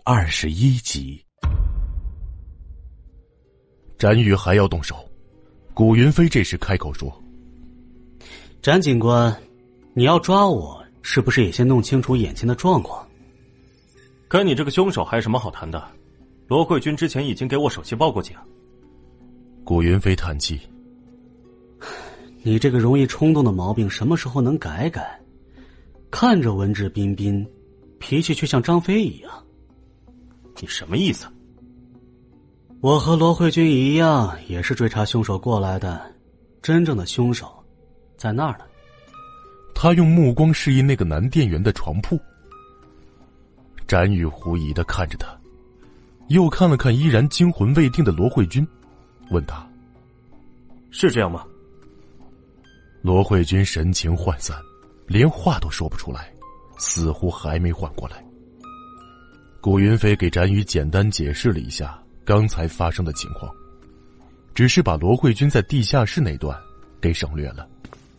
21集。展宇还要动手，古云飞这时开口说： 展警官，你要抓我，是不是也先弄清楚眼前的状况？ 跟你这个凶手还有什么好谈的？罗慧君之前已经给我手机报过警。 古云飞叹气： 你这个容易冲动的毛病什么时候能改改？看着文质彬彬，脾气却像张飞一样。 你什么意思？ 我和罗慧君一样，也是追查凶手过来的，真正的凶手在那儿呢。 他用目光示意那个男店员的床铺。展宇狐疑地看着他，又看了看依然惊魂未定的罗慧君，问他： 是这样吗？ 罗慧君神情涣散，连话都说不出来，似乎还没缓过来。古云飞给展宇简单解释了一下刚才发生的情况，只是把罗慧君在地下室那段给省略了。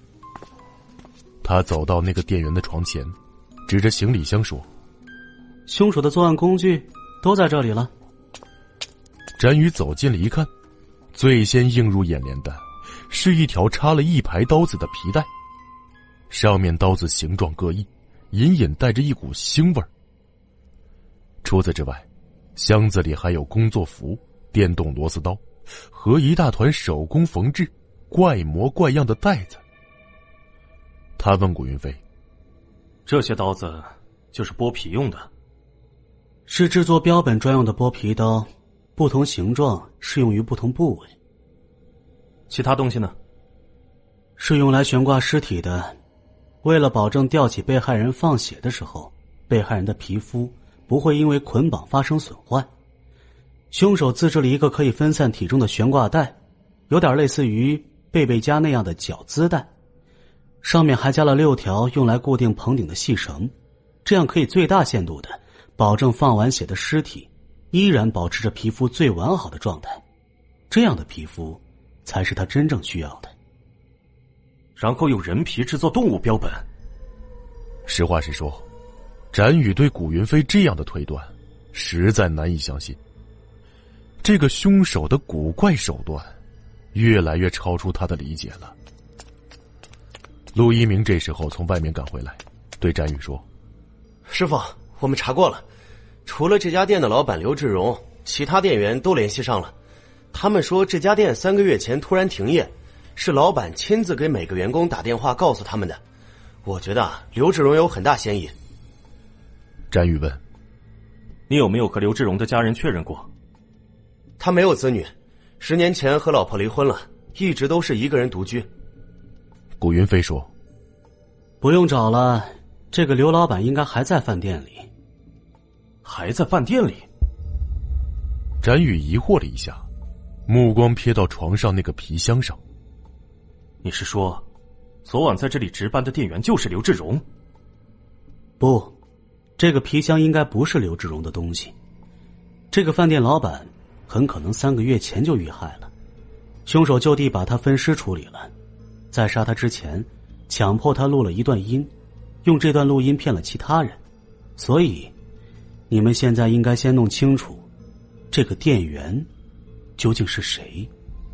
他走到那个店员的床前，指着行李箱说： 凶手的作案工具都在这里了。 展宇走近了一看，最先映入眼帘的是一条插了一排刀子的皮带，上面刀子形状各异，隐隐带着一股腥味儿。除此之外，箱子里还有工作服、电动螺丝刀和一大团手工缝制、怪模怪样的袋子。他问古云飞： 这些刀子就是剥皮用的？ 是制作标本专用的剥皮刀，不同形状适用于不同部位。 其他东西呢？ 是用来悬挂尸体的，为了保证吊起被害人放血的时候，被害人的皮肤不会因为捆绑发生损坏。凶手自制了一个可以分散体重的悬挂带，有点类似于贝贝夹那样的绞丝带，上面还加了6条用来固定棚顶的细绳，这样可以最大限度的保证放完血的尸体依然保持着皮肤最完好的状态，这样的皮肤才是他真正需要的。 然后用人皮制作动物标本。 实话实说，展宇对古云飞这样的推断实在难以相信。这个凶手的古怪手段越来越超出他的理解了。陆一鸣这时候从外面赶回来，对展宇说： 师傅，我们查过了，除了这家店的老板刘志荣，其他店员都联系上了。他们说这家店3个月前突然停业，是老板亲自给每个员工打电话告诉他们的。我觉得刘志荣有很大嫌疑。 展宇问： 你有没有和刘志荣的家人确认过？ 他没有子女，10年前和老婆离婚了，一直都是一个人独居。 古云飞说： 不用找了，这个刘老板应该还在饭店里。 还在饭店里？ 展宇疑惑了一下，目光瞥到床上那个皮箱上。 你是说昨晚在这里值班的店员就是刘志荣？ 不，这个皮箱应该不是刘志荣的东西。这个饭店老板很可能3个月前就遇害了，凶手就地把他分尸处理了，在杀他之前强迫他录了一段音，用这段录音骗了其他人。所以你们现在应该先弄清楚这个店员究竟是谁。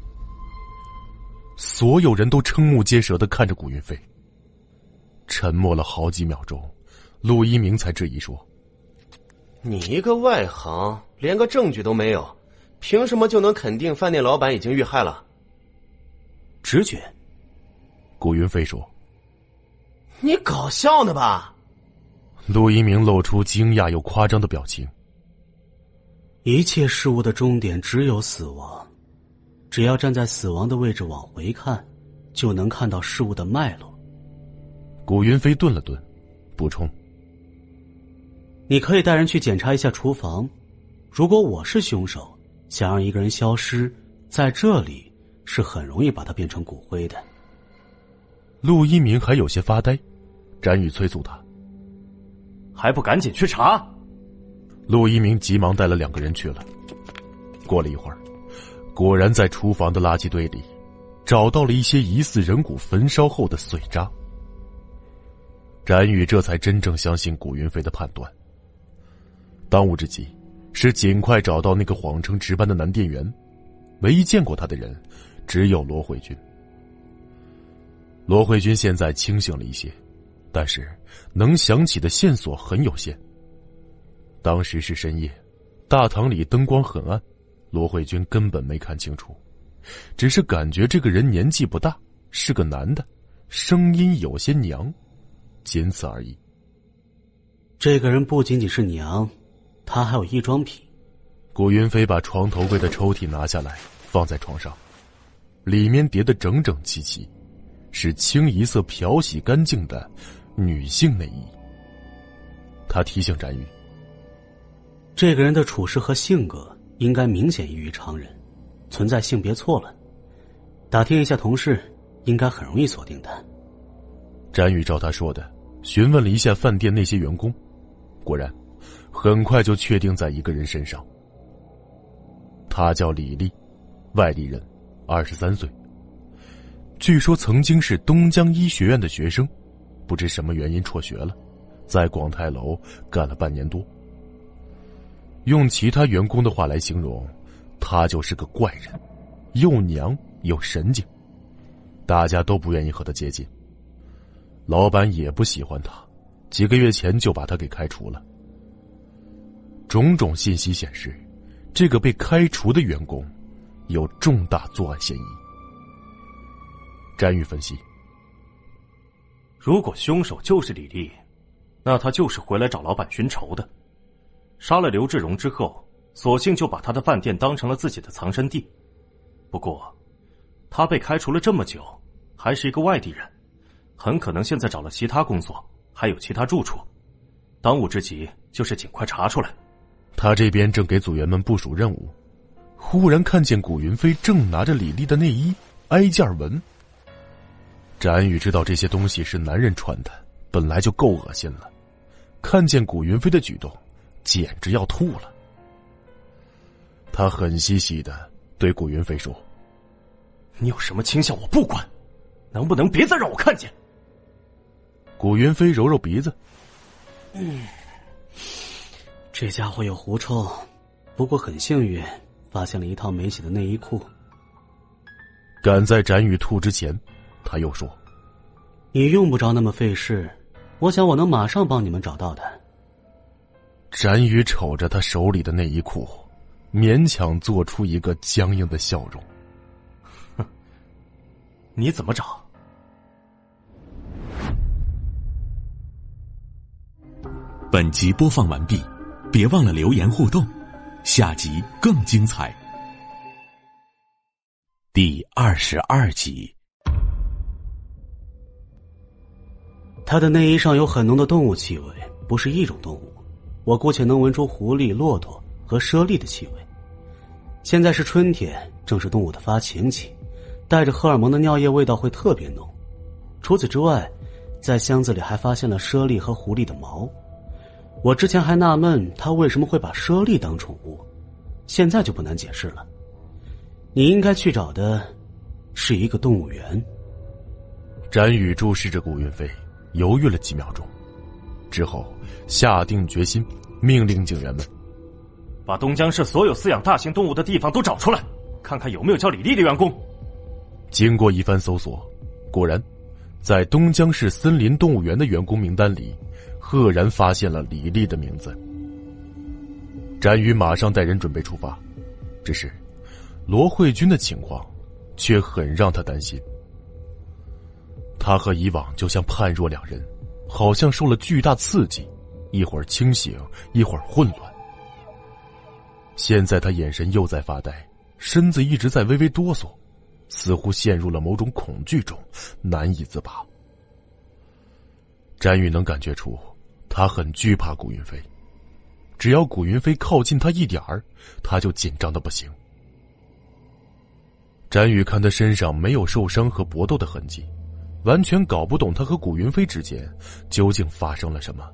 所有人都瞠目结舌地看着古云飞，沉默了好几秒钟，陆一鸣才质疑说： 你一个外行，连个证据都没有，凭什么就能肯定饭店老板已经遇害了？ 直觉。 古云飞说： 你搞笑呢吧？ 陆一鸣露出惊讶又夸张的表情。 一切事物的终点只有死亡，只要站在死亡的位置往回看，就能看到事物的脉络。 古云飞顿了顿，补充： 你可以带人去检查一下厨房，如果我是凶手，想让一个人消失，在这里是很容易把他变成骨灰的。 陆一鸣还有些发呆，展宇催促他： 还不赶紧去查？ 陆一鸣急忙带了2个人去了。过了一会儿，果然在厨房的垃圾堆里找到了一些疑似人骨焚烧后的碎渣。展宇这才真正相信古云飞的判断。当务之急是尽快找到那个谎称值班的男店员。唯一见过他的人只有罗慧君。罗慧君现在清醒了一些，但是能想起的线索很有限。当时是深夜，大堂里灯光很暗，罗慧君根本没看清楚，只是感觉这个人年纪不大，是个男的，声音有些娘，仅此而已。 这个人不仅仅是娘，他还有异装癖。 顾云飞把床头柜的抽屉拿下来，放在床上，里面叠得整整齐齐，是清一色漂洗干净的女性内衣。他提醒展宇， 这个人的处事和性格应该明显异于常人，存在性别错乱，打听一下同事应该很容易锁定的。 展宇照他说的询问了一下饭店那些员工，果然很快就确定在一个人身上。他叫李丽，外地人，23岁，据说曾经是东江医学院的学生，不知什么原因辍学了，在广泰楼干了半年多。用其他员工的话来形容，他就是个怪人，又娘又神经，大家都不愿意和他接近。老板也不喜欢他，几个月前就把他给开除了。种种信息显示，这个被开除的员工有重大作案嫌疑。詹宇分析， 如果凶手就是李丽，那他就是回来找老板寻仇的。杀了刘志荣之后，索性就把他的饭店当成了自己的藏身地。不过他被开除了这么久，还是一个外地人，很可能现在找了其他工作，还有其他住处。当务之急就是尽快查出来。 他这边正给组员们部署任务，忽然看见古云飞正拿着李丽的内衣挨件闻。展宇知道这些东西是男人穿的，本来就够恶心了，看见古云飞的举动简直要吐了。他很嘻嘻的对古云飞说， 你有什么倾向我不管，能不能别再让我看见。 古云飞揉揉鼻子， 这家伙有狐臭，不过很幸运发现了一套没洗的内衣裤。 赶在展宇吐之前，他又说， 你用不着那么费事，我想我能马上帮你们找到的。 展宇瞅着他手里的内衣裤，勉强做出一个僵硬的笑容。 哼，你怎么找？ 本集播放完毕，别忘了留言互动，下集更精彩。第22集。 他的内衣上有很浓的动物气味，不是一种动物，我姑且能闻出狐狸、骆驼和猞猁的气味。现在是春天，正是动物的发情期，带着荷尔蒙的尿液味道会特别浓。除此之外，在箱子里还发现了猞猁和狐狸的毛。我之前还纳闷他为什么会把猞猁当宠物，现在就不难解释了。你应该去找的是一个动物园。 展宇注视着顾云飞，犹豫了几秒钟，之后下定决心，命令警员们把东江市所有饲养大型动物的地方都找出来，看看有没有叫李丽的员工。 经过一番搜索，果然在东江市森林动物园的员工名单里赫然发现了李丽的名字。展宇马上带人准备出发，只是罗慧君的情况却很让他担心。他和以往就像判若两人，好像受了巨大刺激，一会儿清醒，一会儿混乱。现在他眼神又在发呆，身子一直在微微哆嗦，似乎陷入了某种恐惧中，难以自拔。展宇能感觉出他很惧怕顾云飞，只要顾云飞靠近他一点儿，他就紧张的不行。展宇看他身上没有受伤和搏斗的痕迹，完全搞不懂他和顾云飞之间究竟发生了什么。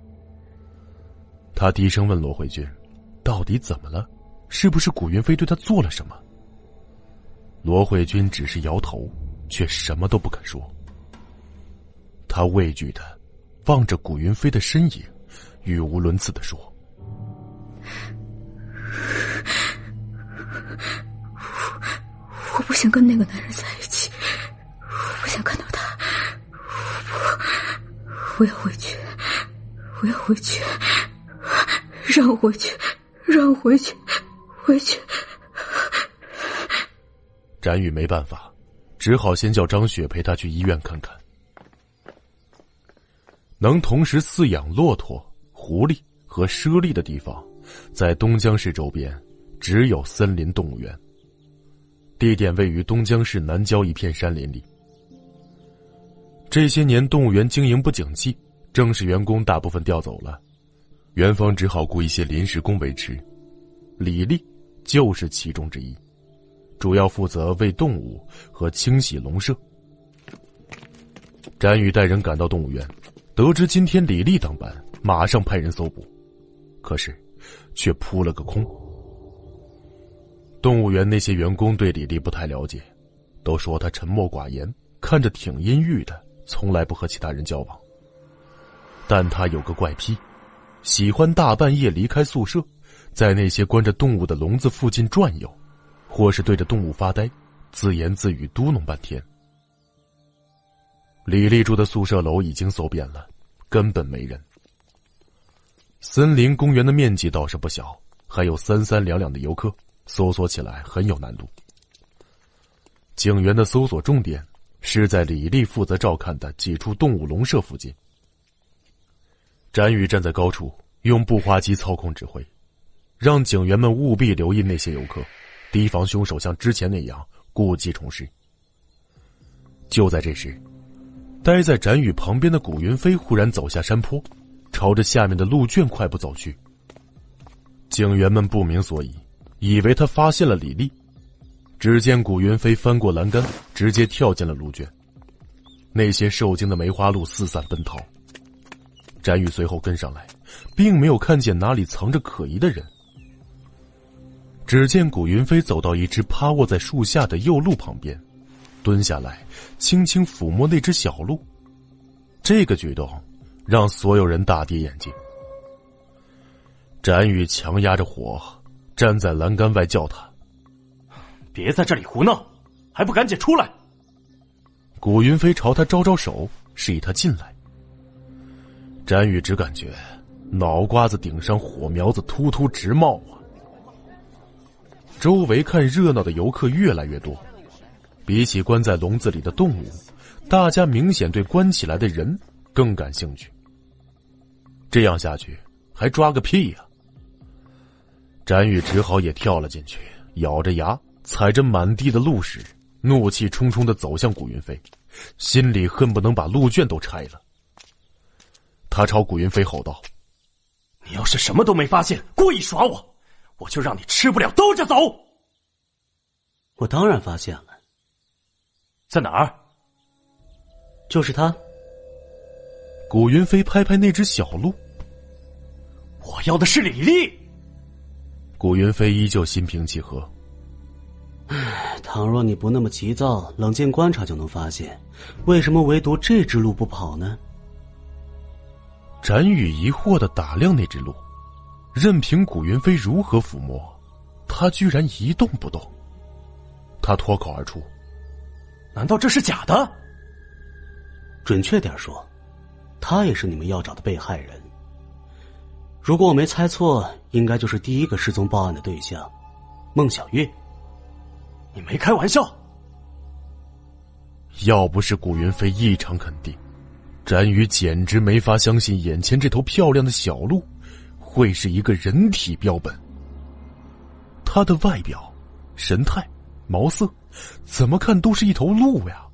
他低声问罗慧君，到底怎么了？是不是顾云飞对他做了什么？罗慧君只是摇头，却什么都不肯说。他畏惧的望着顾云飞的身影，语无伦次地说， 我不想跟那个男人在一起，我不想看到他，我要回去，我要回去，让我回去，让我回去，回去。 展宇没办法，只好先叫张雪陪他去医院看看。能同时饲养骆驼、狐狸和猞猁的地方，在东江市周边只有森林动物园，地点位于东江市南郊一片山林里。这些年动物园经营不景气，正式员工大部分调走了，园方只好雇一些临时工维持。李丽就是其中之一，主要负责喂动物和清洗笼舍。展宇带人赶到动物园，得知今天李丽当班，马上派人搜捕，可是却扑了个空。动物园那些员工对李丽不太了解，都说她沉默寡言，看着挺阴郁的，从来不和其他人交往。但她有个怪癖，喜欢大半夜离开宿舍，在那些关着动物的笼子附近转悠，或是对着动物发呆，自言自语嘟哝半天。李丽住的宿舍楼已经搜遍了，根本没人。森林公园的面积倒是不小，还有三三两两的游客，搜索起来很有难度。警员的搜索重点是在李丽负责照看的几处动物笼舍附近。展宇站在高处，用步滑机操控指挥，让警员们务必留意那些游客，提防凶手像之前那样故技重施。就在这时，待在展宇旁边的古云飞忽然走下山坡，朝着下面的鹿圈快步走去。警员们不明所以，以为他发现了李丽。只见古云飞翻过栏杆，直接跳进了鹿圈。那些受惊的梅花鹿四散奔逃。展宇随后跟上来，并没有看见哪里藏着可疑的人。只见古云飞走到一只趴卧在树下的幼鹿旁边，蹲下来轻轻抚摸那只小鹿。这个举动让所有人大跌眼镜。展宇强压着火，站在栏杆外叫他： 别在这里胡闹，还不赶紧出来！ 古云飞朝他招招手，示意他进来。展宇只感觉脑瓜子顶上火苗子突突直冒啊！周围看热闹的游客越来越多，比起关在笼子里的动物，大家明显对关起来的人更感兴趣。这样下去还抓个屁呀！展宇只好也跳了进去，咬着牙踩着满地的鹿屎，怒气冲冲地走向古云飞，心里恨不能把鹿圈都拆了。他朝古云飞吼道： 你要是什么都没发现，故意耍我，我就让你吃不了兜着走！ 我当然发现了。 在哪儿？ 就是他。 古云飞拍拍那只小鹿。 我要的是李丽。 古云飞依旧心平气和。 倘若你不那么急躁，冷静观察就能发现，为什么唯独这只鹿不跑呢？ 展宇疑惑地打量那只鹿，任凭古云飞如何抚摸，它居然一动不动。他脱口而出： 难道这是假的？ 准确点说，他也是你们要找的被害人。如果我没猜错，应该就是第一个失踪报案的对象，孟小月。 你没开玩笑？ 要不是古云飞异常肯定，展宇简直没法相信眼前这头漂亮的小鹿会是一个人体标本。它的外表、神态、毛色，怎么看都是一头鹿呀。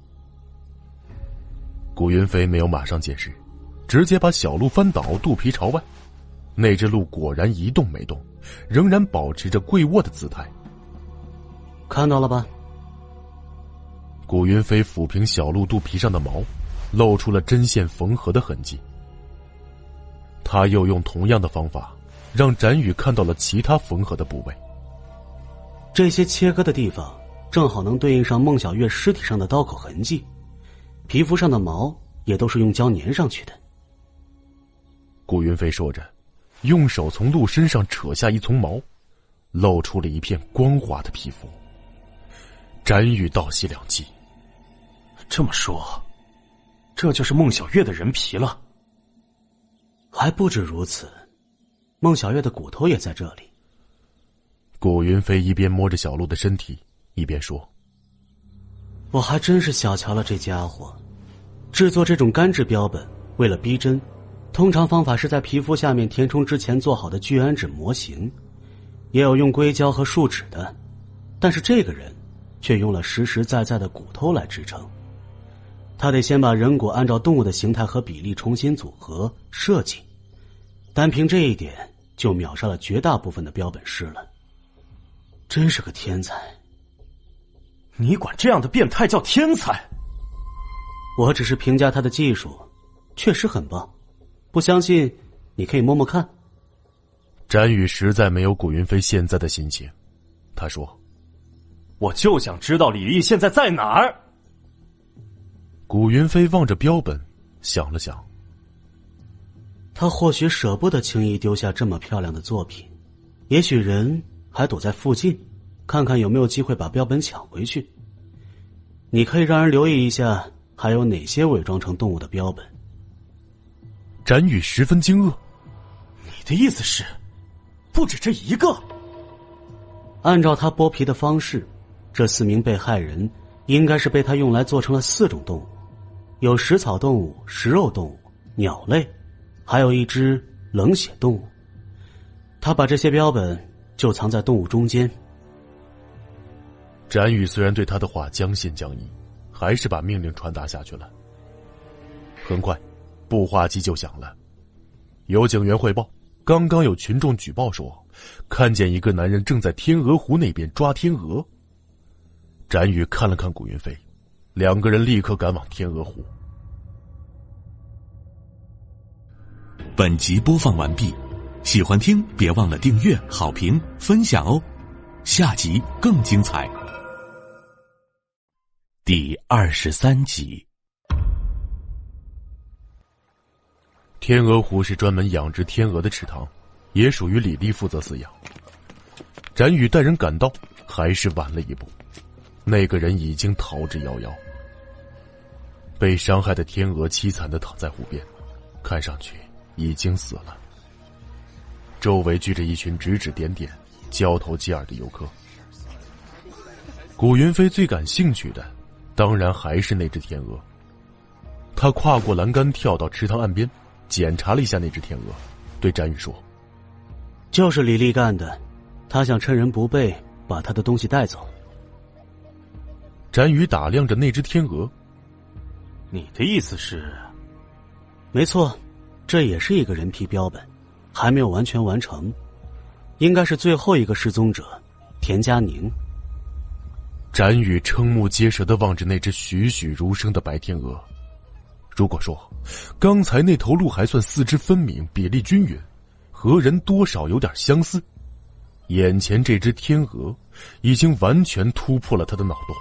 古云飞没有马上解释，直接把小鹿翻倒，肚皮朝外。那只鹿果然一动没动，仍然保持着跪卧的姿态。 看到了吧？ 古云飞抚平小鹿肚皮上的毛，露出了针线缝合的痕迹。他又用同样的方法，让展宇看到了其他缝合的部位。 这些切割的地方，正好能对应上孟小月尸体上的刀口痕迹，皮肤上的毛也都是用胶粘上去的。 古云飞说着，用手从鹿身上扯下一丛毛，露出了一片光滑的皮肤。 展宇倒吸两气。 这么说，这就是孟小月的人皮了。 还不止如此，孟小月的骨头也在这里。 古云飞一边摸着小鹿的身体，一边说：“ 我还真是小瞧了这家伙。制作这种干质标本，为了逼真，通常方法是在皮肤下面填充之前做好的聚氨酯模型，也有用硅胶和树脂的，但是这个人却用了实实在在的骨头来支撑。他得先把人骨按照动物的形态和比例重新组合设计，单凭这一点就秒杀了绝大部分的标本师了。真是个天才。” 你管这样的变态叫天才？ 我只是评价他的技术，确实很棒。不相信，你可以摸摸看。 展宇实在没有古云飞现在的心情，他说：“ 我就想知道李丽现在在哪儿。” 古云飞望着标本，想了想， 他或许舍不得轻易丢下这么漂亮的作品，也许人还躲在附近，看看有没有机会把标本抢回去。你可以让人留意一下，还有哪些伪装成动物的标本。 展宇十分惊愕：“ 你的意思是，不止这一个？” 按照他剥皮的方式，这4名被害人应该是被他用来做成了4种动物，有食草动物、食肉动物、鸟类，还有一只冷血动物。他把这些标本就藏在动物中间。 展宇虽然对他的话将信将疑，还是把命令传达下去了。很快，步话机就响了，有警员汇报，刚刚有群众举报说，看见一个男人正在天鹅湖那边抓天鹅。展宇看了看古云飞，2个人立刻赶往天鹅湖。 本集播放完毕，喜欢听别忘了订阅、好评、分享哦，下集更精彩。第23集。 天鹅湖是专门养殖天鹅的池塘，也属于李丽负责饲养。展宇带人赶到，还是晚了一步，那个人已经逃之夭夭。被伤害的天鹅凄惨地躺在湖边，看上去已经死了。周围聚着一群指指点点、交头接耳的游客。古云飞最感兴趣的当然还是那只天鹅。他跨过栏杆跳到池塘岸边，检查了一下那只天鹅，对展宇说：“ 就是李丽干的，他想趁人不备把他的东西带走。” 展宇打量着那只天鹅：“ 你的意思是？”“ 没错，这也是一个人皮标本，还没有完全完成，应该是最后一个失踪者田佳宁。” 展宇瞠目结舌地望着那只栩栩如生的白天鹅。如果说刚才那头鹿还算四肢分明、比例均匀，和人多少有点相似，眼前这只天鹅已经完全突破了他的脑洞。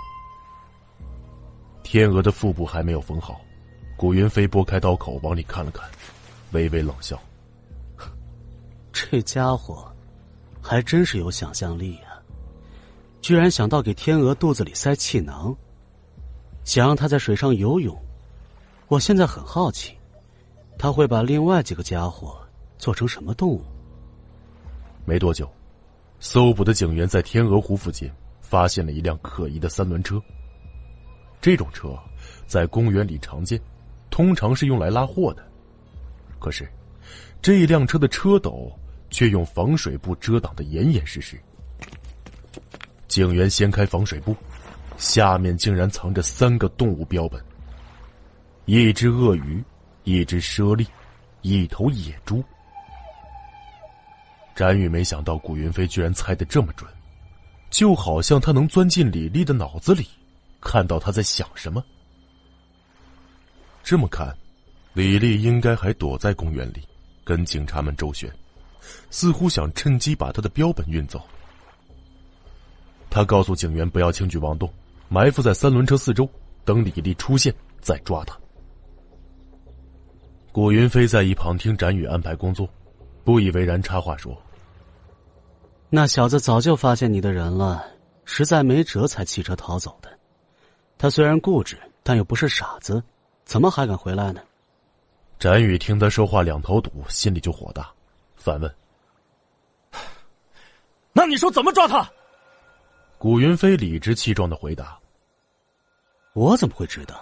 天鹅的腹部还没有缝好，古云飞拨开刀口往里看了看，微微冷笑：“ 这家伙还真是有想象力啊，居然想到给天鹅肚子里塞气囊，想让它在水上游泳。我现在很好奇，他会把另外几个家伙做成什么动物？” 没多久，搜捕的警员在天鹅湖附近发现了一辆可疑的3轮车。这种车在公园里常见，通常是用来拉货的。可是，这辆车的车斗却用防水布遮挡得严严实实。警员掀开防水布，下面竟然藏着3个动物标本：一只鳄鱼，一只猞猁，一头野猪。展宇没想到古云飞居然猜得这么准，就好像他能钻进李丽的脑子里，看到他在想什么。这么看，李丽应该还躲在公园里，跟警察们周旋，似乎想趁机把他的标本运走。他告诉警员不要轻举妄动，埋伏在3轮车四周，等李丽出现再抓他。古云飞在一旁听展宇安排工作，不以为然插话说：“ 那小子早就发现你的人了， 实在没辙才弃车逃走的。他虽然固执，但又不是傻子，怎么还敢回来呢？ 展宇听他说话两头堵，心里就火大，反问： 那你说怎么抓他？ 古云飞理直气壮的回答： 我怎么会知道？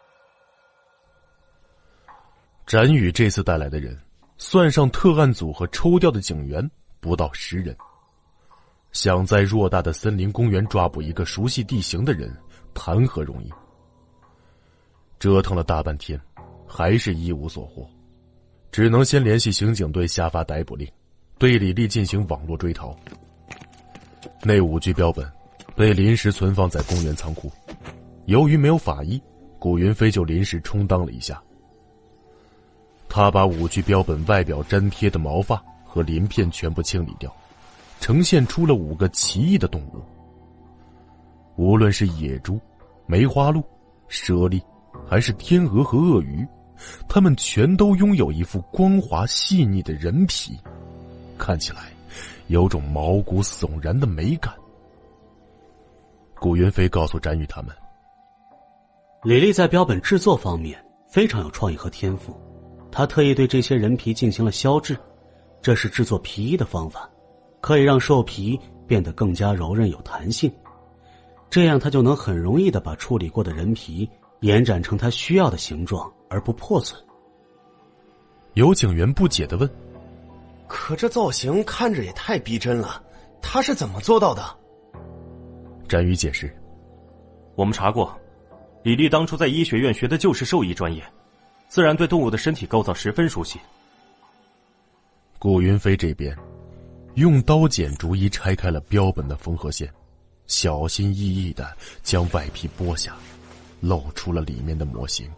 展宇这次带来的人，算上特案组和抽调的警员，不到10人。想在偌大的森林公园抓捕一个熟悉地形的人，谈何容易？折腾了大半天，还是一无所获，只能先联系刑警队下发逮捕令，对李丽进行网络追逃。那5具标本被临时存放在公园仓库，由于没有法医，古云飞就临时充当了一下。他把5具标本外表粘贴的毛发和鳞片全部清理掉，呈现出了5个奇异的动物。无论是野猪、梅花鹿、猞猁，还是天鹅和鳄鱼，它们全都拥有一副光滑细腻的人皮，看起来有种毛骨悚然的美感。古云飞告诉展宇他们， 李丽在标本制作方面非常有创意和天赋，他特意对这些人皮进行了削制，这是制作皮衣的方法，可以让兽皮变得更加柔韧有弹性，这样他就能很容易地把处理过的人皮延展成他需要的形状而不破损。 有警员不解地问： 可这造型看着也太逼真了，他是怎么做到的？ 展宇解释： 我们查过，李丽当初在医学院学的就是兽医专业，自然对动物的身体构造十分熟悉。 古云飞这边用刀剪逐一拆开了标本的缝合线，小心翼翼地将外皮剥下，露出了里面的模型。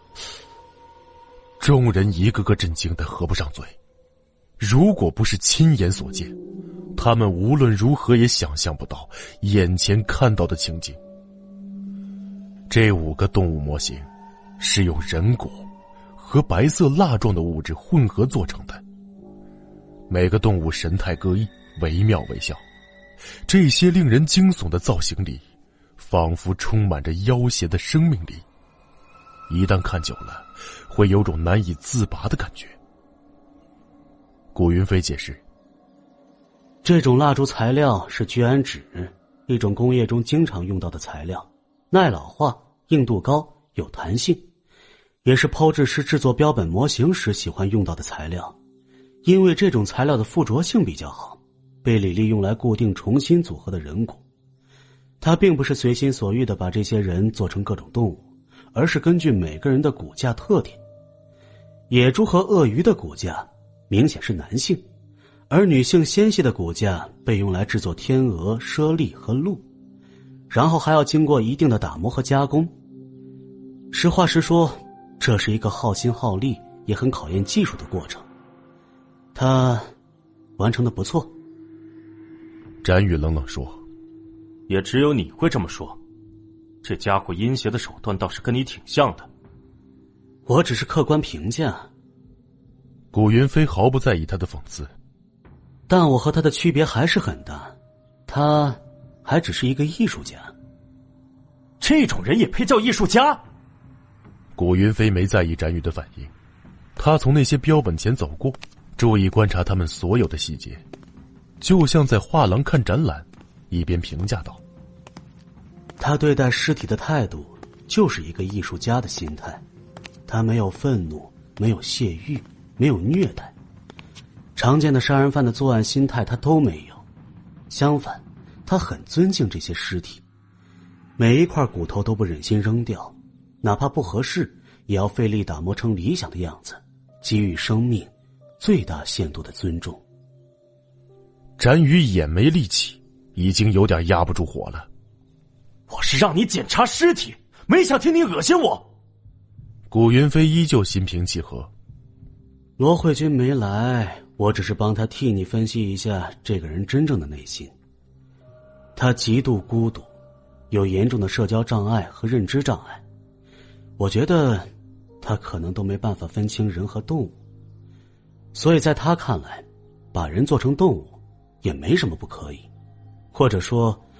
众人一个个震惊得合不上嘴，如果不是亲眼所见，他们无论如何也想象不到眼前看到的情景。这5个动物模型是用人骨和白色蜡状的物质混合做成的，每个动物神态各异，惟妙惟肖。这些令人惊悚的造型里，仿佛充满着妖邪的生命力，一旦看久了，会有种难以自拔的感觉。古云飞解释， 这种蜡烛材料是聚氨酯，一种工业中经常用到的材料，耐老化，硬度高，有弹性，也是剖制师制作标本模型时喜欢用到的材料。因为这种材料的附着性比较好，被李丽用来固定重新组合的人骨。他并不是随心所欲地把这些人做成各种动物，而是根据每个人的骨架特点。野猪和鳄鱼的骨架明显是男性，而女性纤细的骨架被用来制作天鹅、猞猁和鹿，然后还要经过一定的打磨和加工。实话实说，这是一个耗心耗力也很考验技术的过程。他完成的不错。 展宇冷冷说， 也只有你会这么说，这家伙阴邪的手段倒是跟你挺像的。 我只是客观评价。 古云飞毫不在意他的讽刺， 但我和他的区别还是很大，他还只是一个艺术家。 这种人也配叫艺术家？ 古云飞没在意展宇的反应，他从那些标本前走过，注意观察他们所有的细节，就像在画廊看展览，一边评价道： 他对待尸体的态度就是一个艺术家的心态，他没有愤怒，没有泄欲，没有虐待，常见的杀人犯的作案心态他都没有。相反，他很尊敬这些尸体，每一块骨头都不忍心扔掉，哪怕不合适也要费力打磨成理想的样子，给予生命最大限度的尊重。 展宇眼眉立起，已经有点压不住火了。 我是让你检查尸体，没想听你恶心我。 古云飞依旧心平气和。 罗慧君没来，我只是帮他替你分析一下这个人真正的内心。他极度孤独，有严重的社交障碍和认知障碍，我觉得他可能都没办法分清人和动物，所以在他看来，把人做成动物也没什么不可以，或者说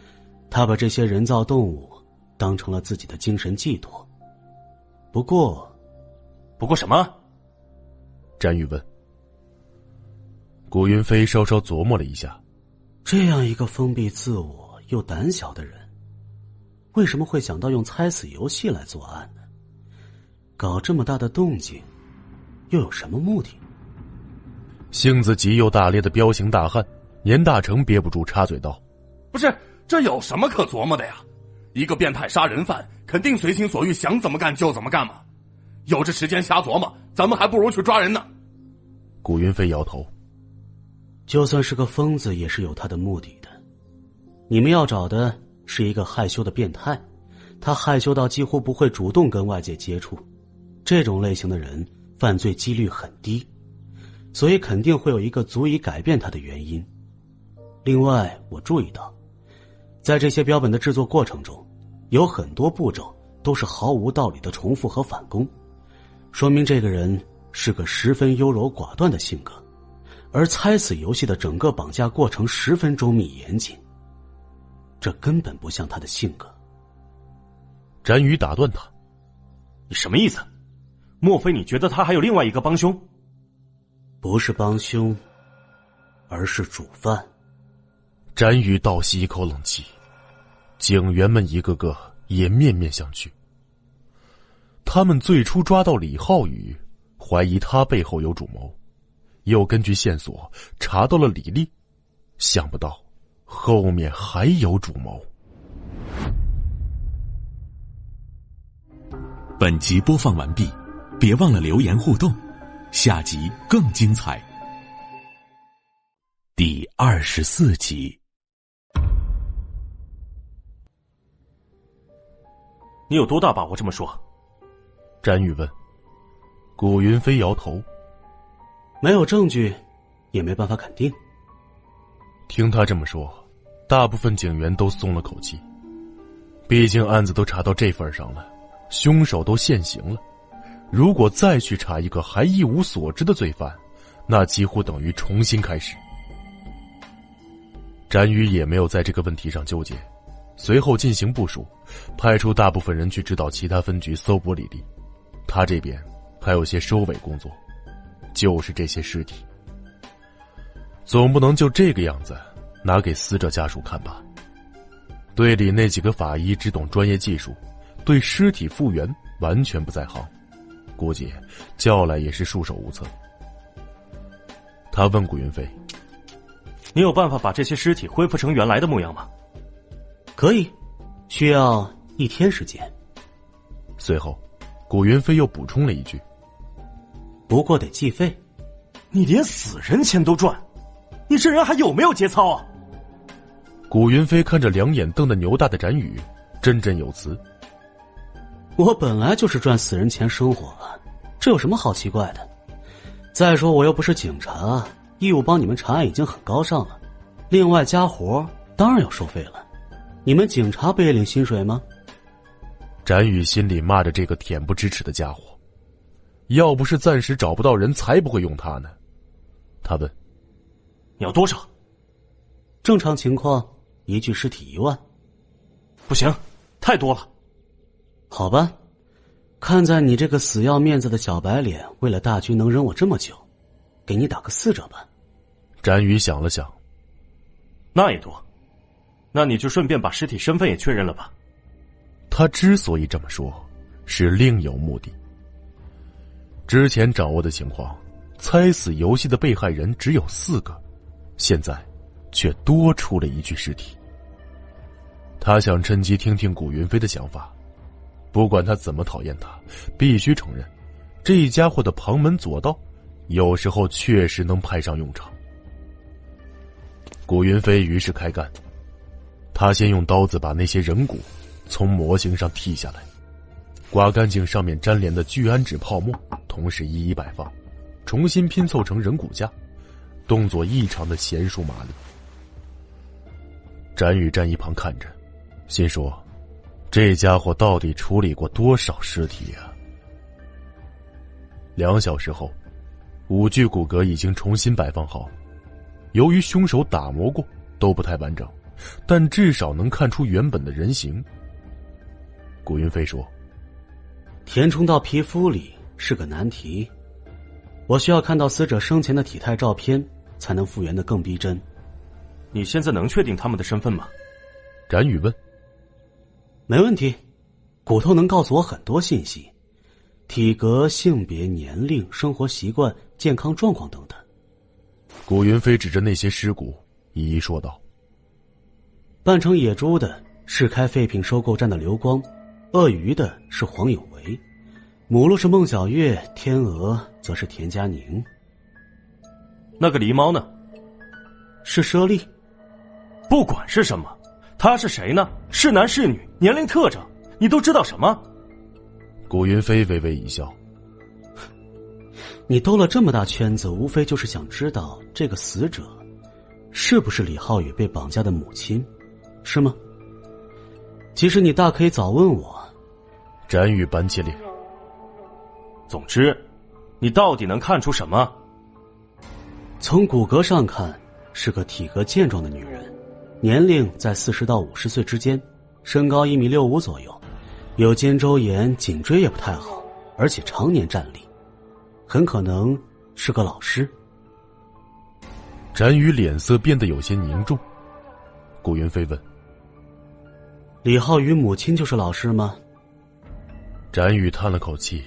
他把这些人造动物当成了自己的精神寄托。不过什么？ 詹宇问。古云飞稍稍琢磨了一下， 这样一个封闭自我又胆小的人，为什么会想到用猜死游戏来作案呢？搞这么大的动静，又有什么目的？ 性子急又大咧的彪形大汉年大成憋不住插嘴道：“ 不是，这有什么可琢磨的呀？一个变态杀人犯肯定随心所欲，想怎么干就怎么干嘛。有这时间瞎琢磨，咱们还不如去抓人呢。” 古云飞摇头：“ 就算是个疯子，也是有他的目的的。你们要找的是一个害羞的变态，他害羞到几乎不会主动跟外界接触。这种类型的人，犯罪几率很低，所以肯定会有一个足以改变他的原因。另外，我注意到，在这些标本的制作过程中，有很多步骤都是毫无道理的重复和返工，说明这个人是个十分优柔寡断的性格。而猜死游戏的整个绑架过程十分周密严谨，这根本不像他的性格。” 詹宇打断他：“ 你什么意思？莫非你觉得他还有另外一个帮凶？”“ 不是帮凶，而是主犯。” 詹宇倒吸一口冷气，警员们一个个也面面相觑。他们最初抓到李浩宇，怀疑他背后有主谋，又根据线索查到了李丽，想不到后面还有主谋。 本集播放完毕，别忘了留言互动，下集更精彩。第24集。 你有多大把握这么说？ 詹宇问。古云飞摇头：“ 没有证据，也没办法肯定。” 听他这么说，大部分警员都松了口气。毕竟案子都查到这份上了，凶手都现行了，如果再去查一个还一无所知的罪犯，那几乎等于重新开始。詹宇也没有在这个问题上纠结，随后进行部署，派出大部分人去指导其他分局搜捕李丽。他这边还有些收尾工作，就是这些尸体。总不能就这个样子拿给死者家属看吧。队里那几个法医只懂专业技术，对尸体复原完全不在行，估计叫来也是束手无策。他问古云飞：“ 你有办法把这些尸体恢复成原来的模样吗？”“ 可以，需要1天时间。” 随后古云飞又补充了一句：“ 不过得计费。”“ 你连死人钱都赚，你这人还有没有节操啊？” 古云飞看着两眼瞪得牛大的展宇，振振有词：“ 我本来就是赚死人钱生活了，这有什么好奇怪的？再说我又不是警察，义务帮你们查案已经很高尚了，另外加活当然要收费了。你们警察不也领薪水吗？” 展宇心里骂着这个恬不知耻的家伙，要不是暂时找不到人，才不会用他呢。他问：“ 你要多少？”“ 正常情况一具尸体1万。”“ 不行，太多了。”“ 好吧，看在你这个死要面子的小白脸为了大局能忍我这么久，给你打个4折吧。” 展宇想了想：“ 那也多，那你就顺便把尸体身份也确认了吧。” 他之所以这么说，是另有目的。之前掌握的情况，猜死游戏的被害人只有4个，现在却多出了一具尸体。他想趁机听听古云飞的想法，不管他怎么讨厌他，必须承认，这家伙的旁门左道，有时候确实能派上用场。古云飞于是开干，他先用刀子把那些人骨从模型上剔下来，刮干净上面粘连的聚氨酯泡沫，同时一一摆放，重新拼凑成人骨架，动作异常的娴熟麻利。展宇站一旁看着，心说：这家伙到底处理过多少尸体啊？2小时后，5具骨骼已经重新摆放好。由于凶手打磨过，都不太完整， 但至少能看出原本的人形。古云飞说： 填充到皮肤里是个难题，我需要看到死者生前的体态照片，才能复原得更逼真。 你现在能确定他们的身份吗？ 展宇问。 没问题，骨头能告诉我很多信息，体格、性别、年龄、生活习惯、健康状况等等。 古云飞指着那些尸骨一一说道： 扮成野猪的是开废品收购站的刘光，鳄鱼的是黄有为，母鹿是孟小月，天鹅则是田佳宁。 那个狸猫呢？ 是佘丽。 不管是什么，他是谁呢？是男是女？年龄特征？你都知道什么？ 古云飞微微一笑。 你兜了这么大圈子，无非就是想知道这个死者是不是李浩宇被绑架的母亲，是吗？其实你大可以早问我。 展宇板起脸。 总之，你到底能看出什么？ 从骨骼上看，是个体格健壮的女人，年龄在40到50岁之间，身高1.65米左右，有肩周炎，颈椎也不太好，而且常年站立，很可能是个老师。 展宇脸色变得有些凝重。古云飞问： 李浩宇母亲就是老师吗？ 展宇叹了口气：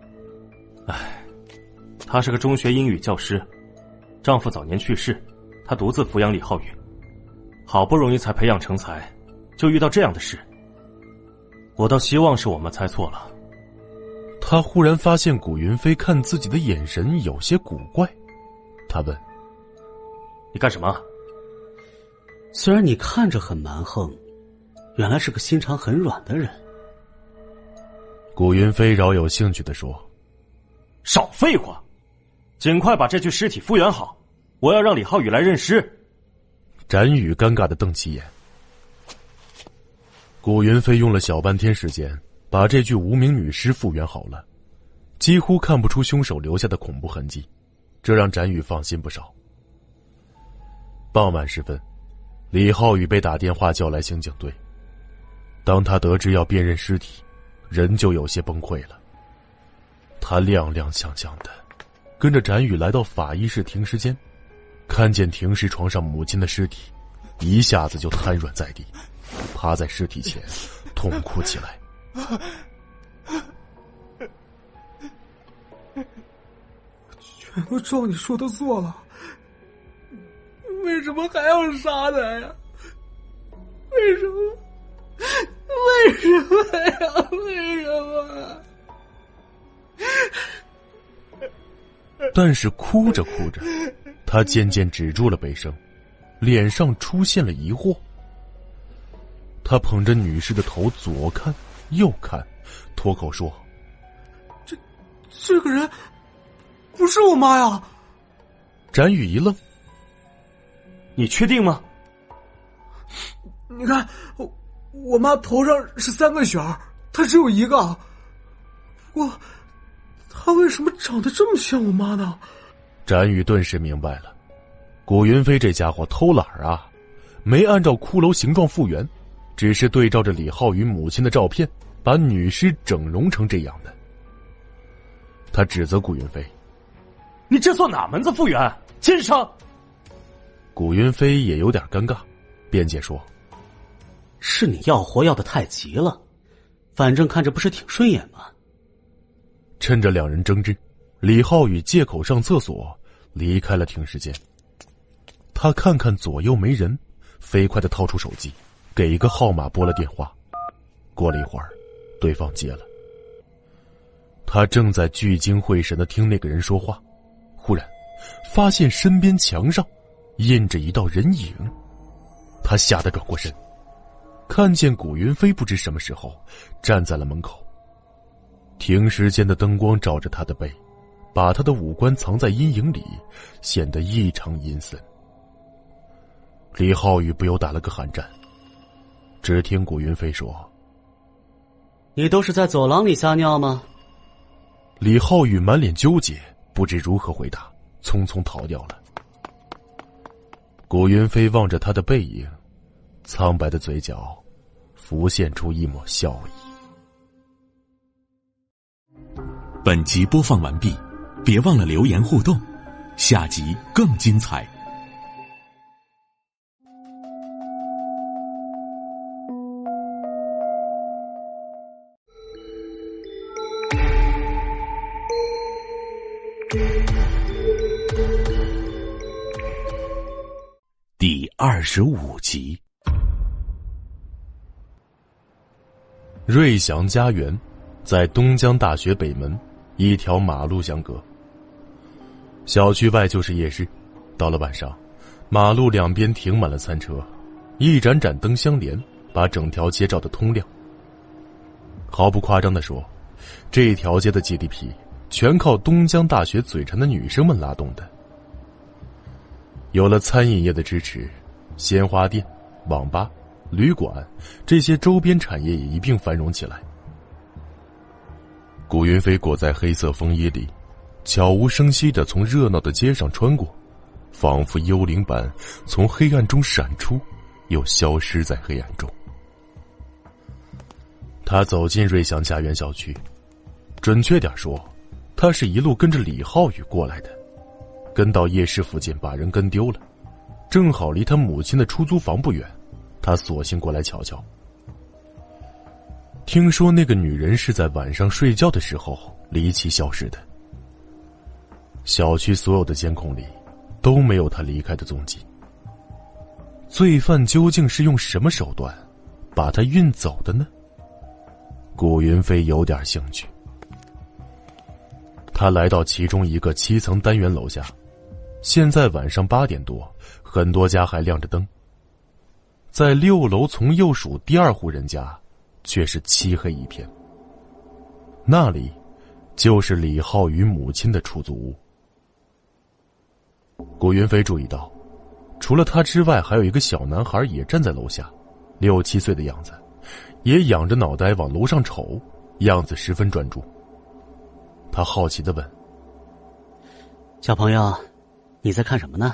她是个中学英语教师，丈夫早年去世，她独自抚养李浩宇，好不容易才培养成才，就遇到这样的事。我倒希望是我们猜错了。 他忽然发现古云飞看自己的眼神有些古怪，他问： 你干什么？ 虽然你看着很蛮横，原来是个心肠很软的人。 古云飞饶有兴趣地说： 少废话，尽快把这具尸体复原好，我要让李浩宇来认尸。 展宇尴尬地瞪起眼。古云飞用了小半天时间把这具无名女尸复原好了，几乎看不出凶手留下的恐怖痕迹，这让展宇放心不少。傍晚时分，李浩宇被打电话叫来刑警队。当他得知要辨认尸体，人就有些崩溃了。他踉踉跄跄的跟着展宇来到法医室停尸间，看见停尸床上母亲的尸体，一下子就瘫软在地，趴在尸体前痛哭起来。 全都照你说的做了，为什么还要杀他呀？为什么？为什么呀？为什么？ 但是哭着哭着，他渐渐止住了悲声，脸上出现了疑惑。他捧着女尸的头左看右看，脱口说： 这个人不是我妈呀！ 展宇一愣： 你确定吗？ 你看，我妈头上是3个旋儿，她只有1个。不过，她为什么长得这么像我妈呢？ 展宇顿时明白了，古云飞这家伙偷懒啊，没按照骷髅形状复原，只是对照着李浩宇母亲的照片，把女尸整容成这样的。他指责古云飞： 你这算哪门子复原？奸商！ 古云飞也有点尴尬，辩解说： 是你要活要得太急了，反正看着不是挺顺眼吗？ 趁着两人争执，李浩宇借口上厕所离开了停尸间。他看看左右没人，飞快地掏出手机，给一个号码拨了电话。过了一会儿，对方接了。他正在聚精会神地听那个人说话，忽然发现身边墙上印着一道人影。他吓得转过身，看见古云飞不知什么时候站在了门口。停尸间的灯光照着他的背，把他的五官藏在阴影里，显得异常阴森。李浩宇不由打了个寒战。只听古云飞说： 你都是在走廊里撒尿吗？ 李浩宇满脸纠结，不知如何回答，匆匆逃掉了。古云飞望着他的背影， 苍白的嘴角浮现出一抹笑意。 本集播放完毕，别忘了留言互动，下集更精彩。第25集。 瑞祥家园在东江大学北门一条马路相隔，小区外就是夜市。到了晚上，马路两边停满了餐车，一盏盏灯相连，把整条街照得通亮。毫不夸张地说，这条街的 GDP 全靠东江大学嘴馋的女生们拉动的。有了餐饮业的支持，鲜花店、网吧、旅馆这些周边产业也一并繁荣起来。古云飞裹在黑色风衣里，悄无声息地从热闹的街上穿过，仿佛幽灵般从黑暗中闪出，又消失在黑暗中。他走进瑞祥家园小区，准确点说，他是一路跟着李浩宇过来的，跟到夜市附近把人跟丢了，正好离他母亲的出租房不远，他索性过来瞧瞧。听说那个女人是在晚上睡觉的时候离奇消失的，小区所有的监控里都没有她离开的踪迹。罪犯究竟是用什么手段把她运走的呢？古云飞有点兴趣。他来到其中一个7层单元楼下，现在晚上8点多，很多家还亮着灯。在6楼从右数第2户人家，却是漆黑一片。那里就是李浩宇母亲的出租屋。古云飞注意到，除了他之外，还有一个小男孩也站在楼下，6、7岁的样子，也仰着脑袋往楼上瞅，样子十分专注。他好奇地问： 小朋友，你在看什么呢？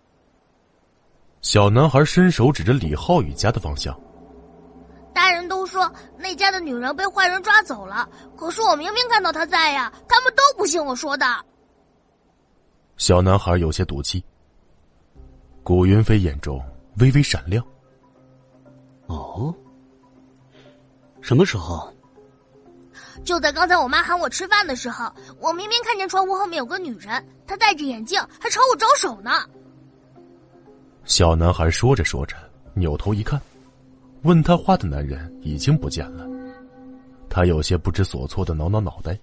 小男孩伸手指着李浩宇家的方向。 大人都说那家的女人被坏人抓走了，可是我明明看到她在呀，他们都不信我说的。 小男孩有些赌气。古云飞眼中微微闪亮。 哦，什么时候？ 就在刚才我妈喊我吃饭的时候，我明明看见窗户后面有个女人，她戴着眼镜，还朝我招手呢。 小男孩说着说着，扭头一看，问他话的男人已经不见了。他有些不知所措地挠挠脑袋。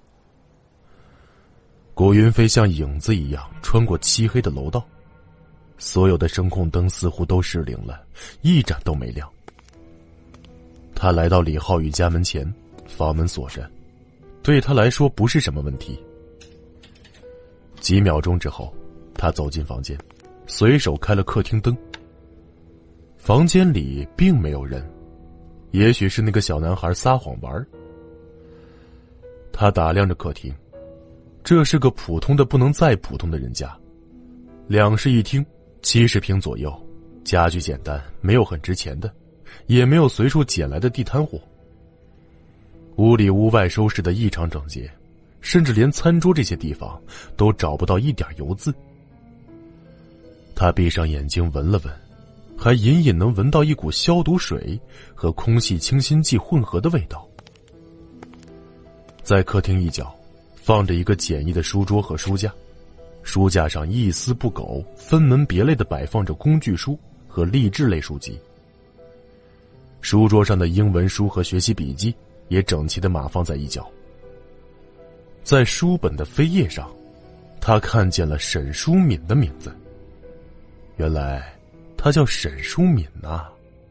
古云飞像影子一样穿过漆黑的楼道，所有的声控灯似乎都失灵了，一盏都没亮。他来到李浩宇家门前，房门锁着，对他来说不是什么问题。几秒钟之后，他走进房间，随手开了客厅灯。房间里并没有人，也许是那个小男孩撒谎玩。他打量着客厅，这是个普通的不能再普通的人家，2室1厅，70平左右，家具简单，没有很值钱的，也没有随处捡来的地摊货。屋里屋外收拾得异常整洁，甚至连餐桌这些地方都找不到一点油渍。他闭上眼睛闻了闻，还隐隐能闻到一股消毒水和空气清新剂混合的味道。在客厅一角放着一个简易的书桌和书架，书架上一丝不苟，分门别类地摆放着工具书和励志类书籍。书桌上的英文书和学习笔记也整齐地码放在一角。在书本的扉页上，他看见了沈淑敏的名字。原来他叫沈淑敏啊。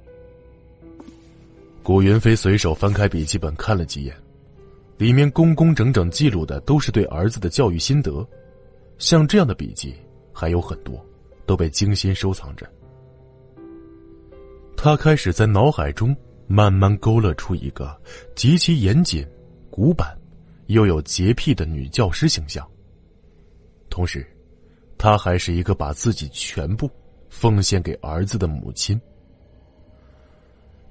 古云飞随手翻开笔记本看了几眼，里面工工整整记录的都是对儿子的教育心得，像这样的笔记还有很多，都被精心收藏着。他开始在脑海中慢慢勾勒出一个极其严谨、古板又有洁癖的女教师形象，同时她还是一个把自己全部奉献给儿子的母亲。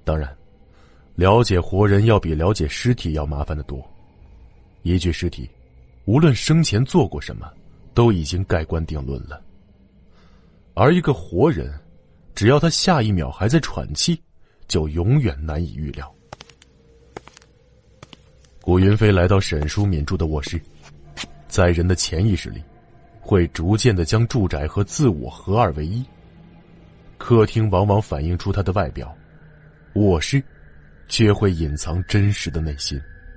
当然，了解活人要比了解尸体要麻烦得多。一具尸体，无论生前做过什么，都已经盖棺定论了。而一个活人，只要他下一秒还在喘气，就永远难以预料。古云飞来到沈淑敏住的卧室，在人的潜意识里，会逐渐地将住宅和自我合二为一。客厅往往反映出他的外表，卧室却会隐藏真实的内心。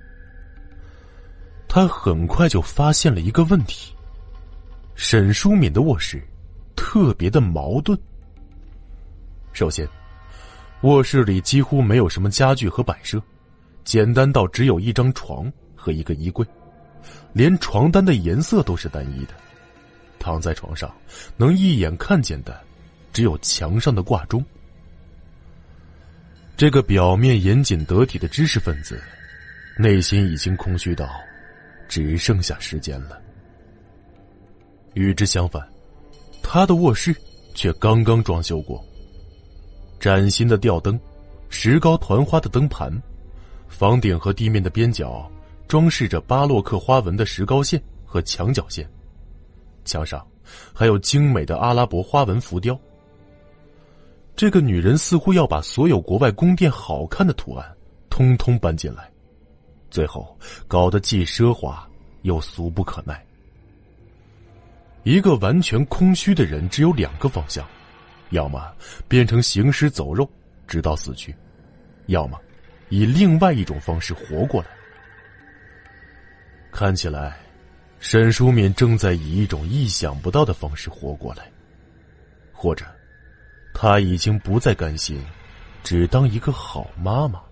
他很快就发现了一个问题：沈淑敏的卧室特别的矛盾。首先，卧室里几乎没有什么家具和摆设，简单到只有一张床和一个衣柜，连床单的颜色都是单一的。躺在床上，能一眼看见的只有墙上的挂钟。这个表面严谨得体的知识分子，内心已经空虚到只剩下时间了。与之相反，他的卧室却刚刚装修过，崭新的吊灯，石膏团花的灯盘，房顶和地面的边角装饰着巴洛克花纹的石膏线和墙角线，墙上还有精美的阿拉伯花纹浮雕。这个女人似乎要把所有国外宫殿好看的图案通通搬进来，最后搞得既奢华又俗不可耐。一个完全空虚的人只有两个方向，要么变成行尸走肉直到死去，要么以另外一种方式活过来。看起来沈淑敏正在以一种意想不到的方式活过来，或者她已经不再甘心只当一个好妈妈。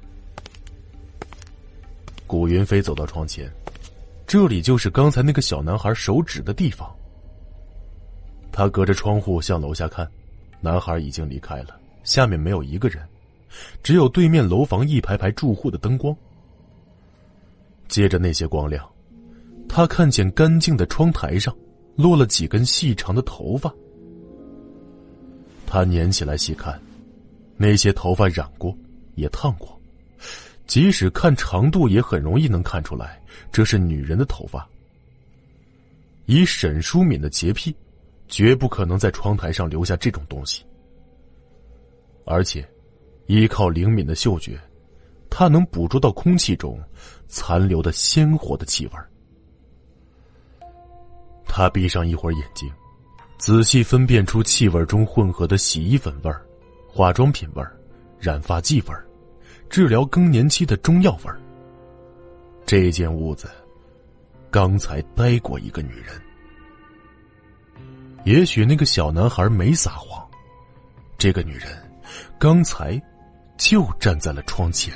古云飞走到窗前，这里就是刚才那个小男孩手指的地方。他隔着窗户向楼下看，男孩已经离开了，下面没有一个人，只有对面楼房一排排住户的灯光。借着那些光亮，他看见干净的窗台上落了几根细长的头发。他捻起来细看，那些头发染过也烫过，即使看长度也很容易能看出来这是女人的头发。以沈淑敏的洁癖，绝不可能在窗台上留下这种东西。而且依靠灵敏的嗅觉，他能捕捉到空气中残留的鲜活的气味。他闭上一会儿眼睛，仔细分辨出气味中混合的洗衣粉味儿、化妆品味儿、染发剂味儿、治疗更年期的中药味儿。这间屋子刚才待过一个女人。也许那个小男孩没撒谎，这个女人刚才就站在了窗前。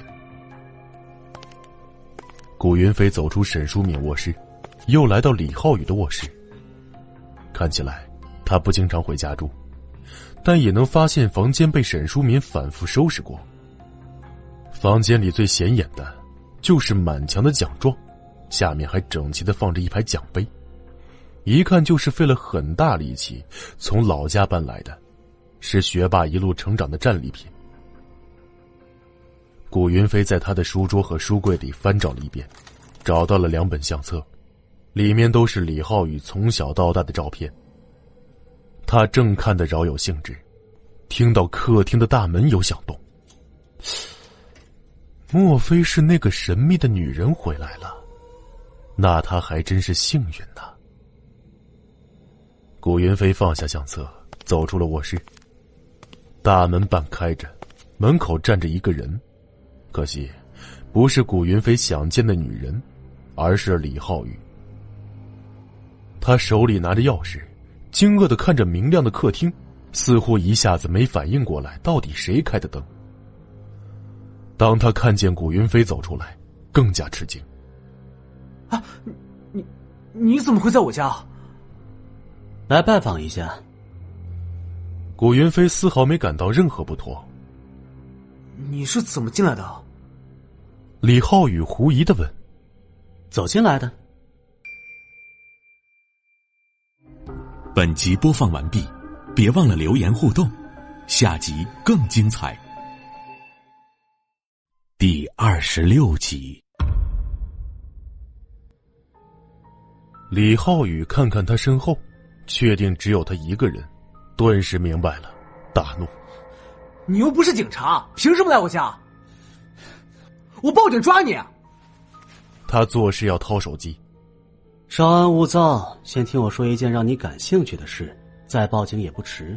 古云飞走出沈淑敏卧室，又来到李浩宇的卧室。看起来他不经常回家住，但也能发现房间被沈淑敏反复收拾过。房间里最显眼的就是满墙的奖状，下面还整齐地放着一排奖杯，一看就是费了很大力气从老家搬来的，是学霸一路成长的战利品。古云飞在他的书桌和书柜里翻找了一遍，找到了2本相册，里面都是李浩宇从小到大的照片。他正看得饶有兴致，听到客厅的大门有响动。莫非是那个神秘的女人回来了？那他还真是幸运呢。古云飞放下相册，走出了卧室。大门半开着，门口站着一个人，可惜不是古云飞想见的女人，而是李浩宇。他手里拿着钥匙，惊愕地看着明亮的客厅，似乎一下子没反应过来到底谁开的灯。当他看见古云飞走出来，更加吃惊。 啊，你怎么会在我家？ 来拜访一下。 古云飞丝毫没感到任何不妥。 你是怎么进来的？ 李浩宇狐疑地问。 走进来的。 本集播放完毕，别忘了留言互动，下集更精彩。 第26集。 李浩宇看看他身后，确定只有他一个人，顿时明白了，大怒： 你又不是警察，凭什么来我家？我报警抓你！ 他做事要掏手机。 稍安勿躁，先听我说一件让你感兴趣的事，再报警也不迟。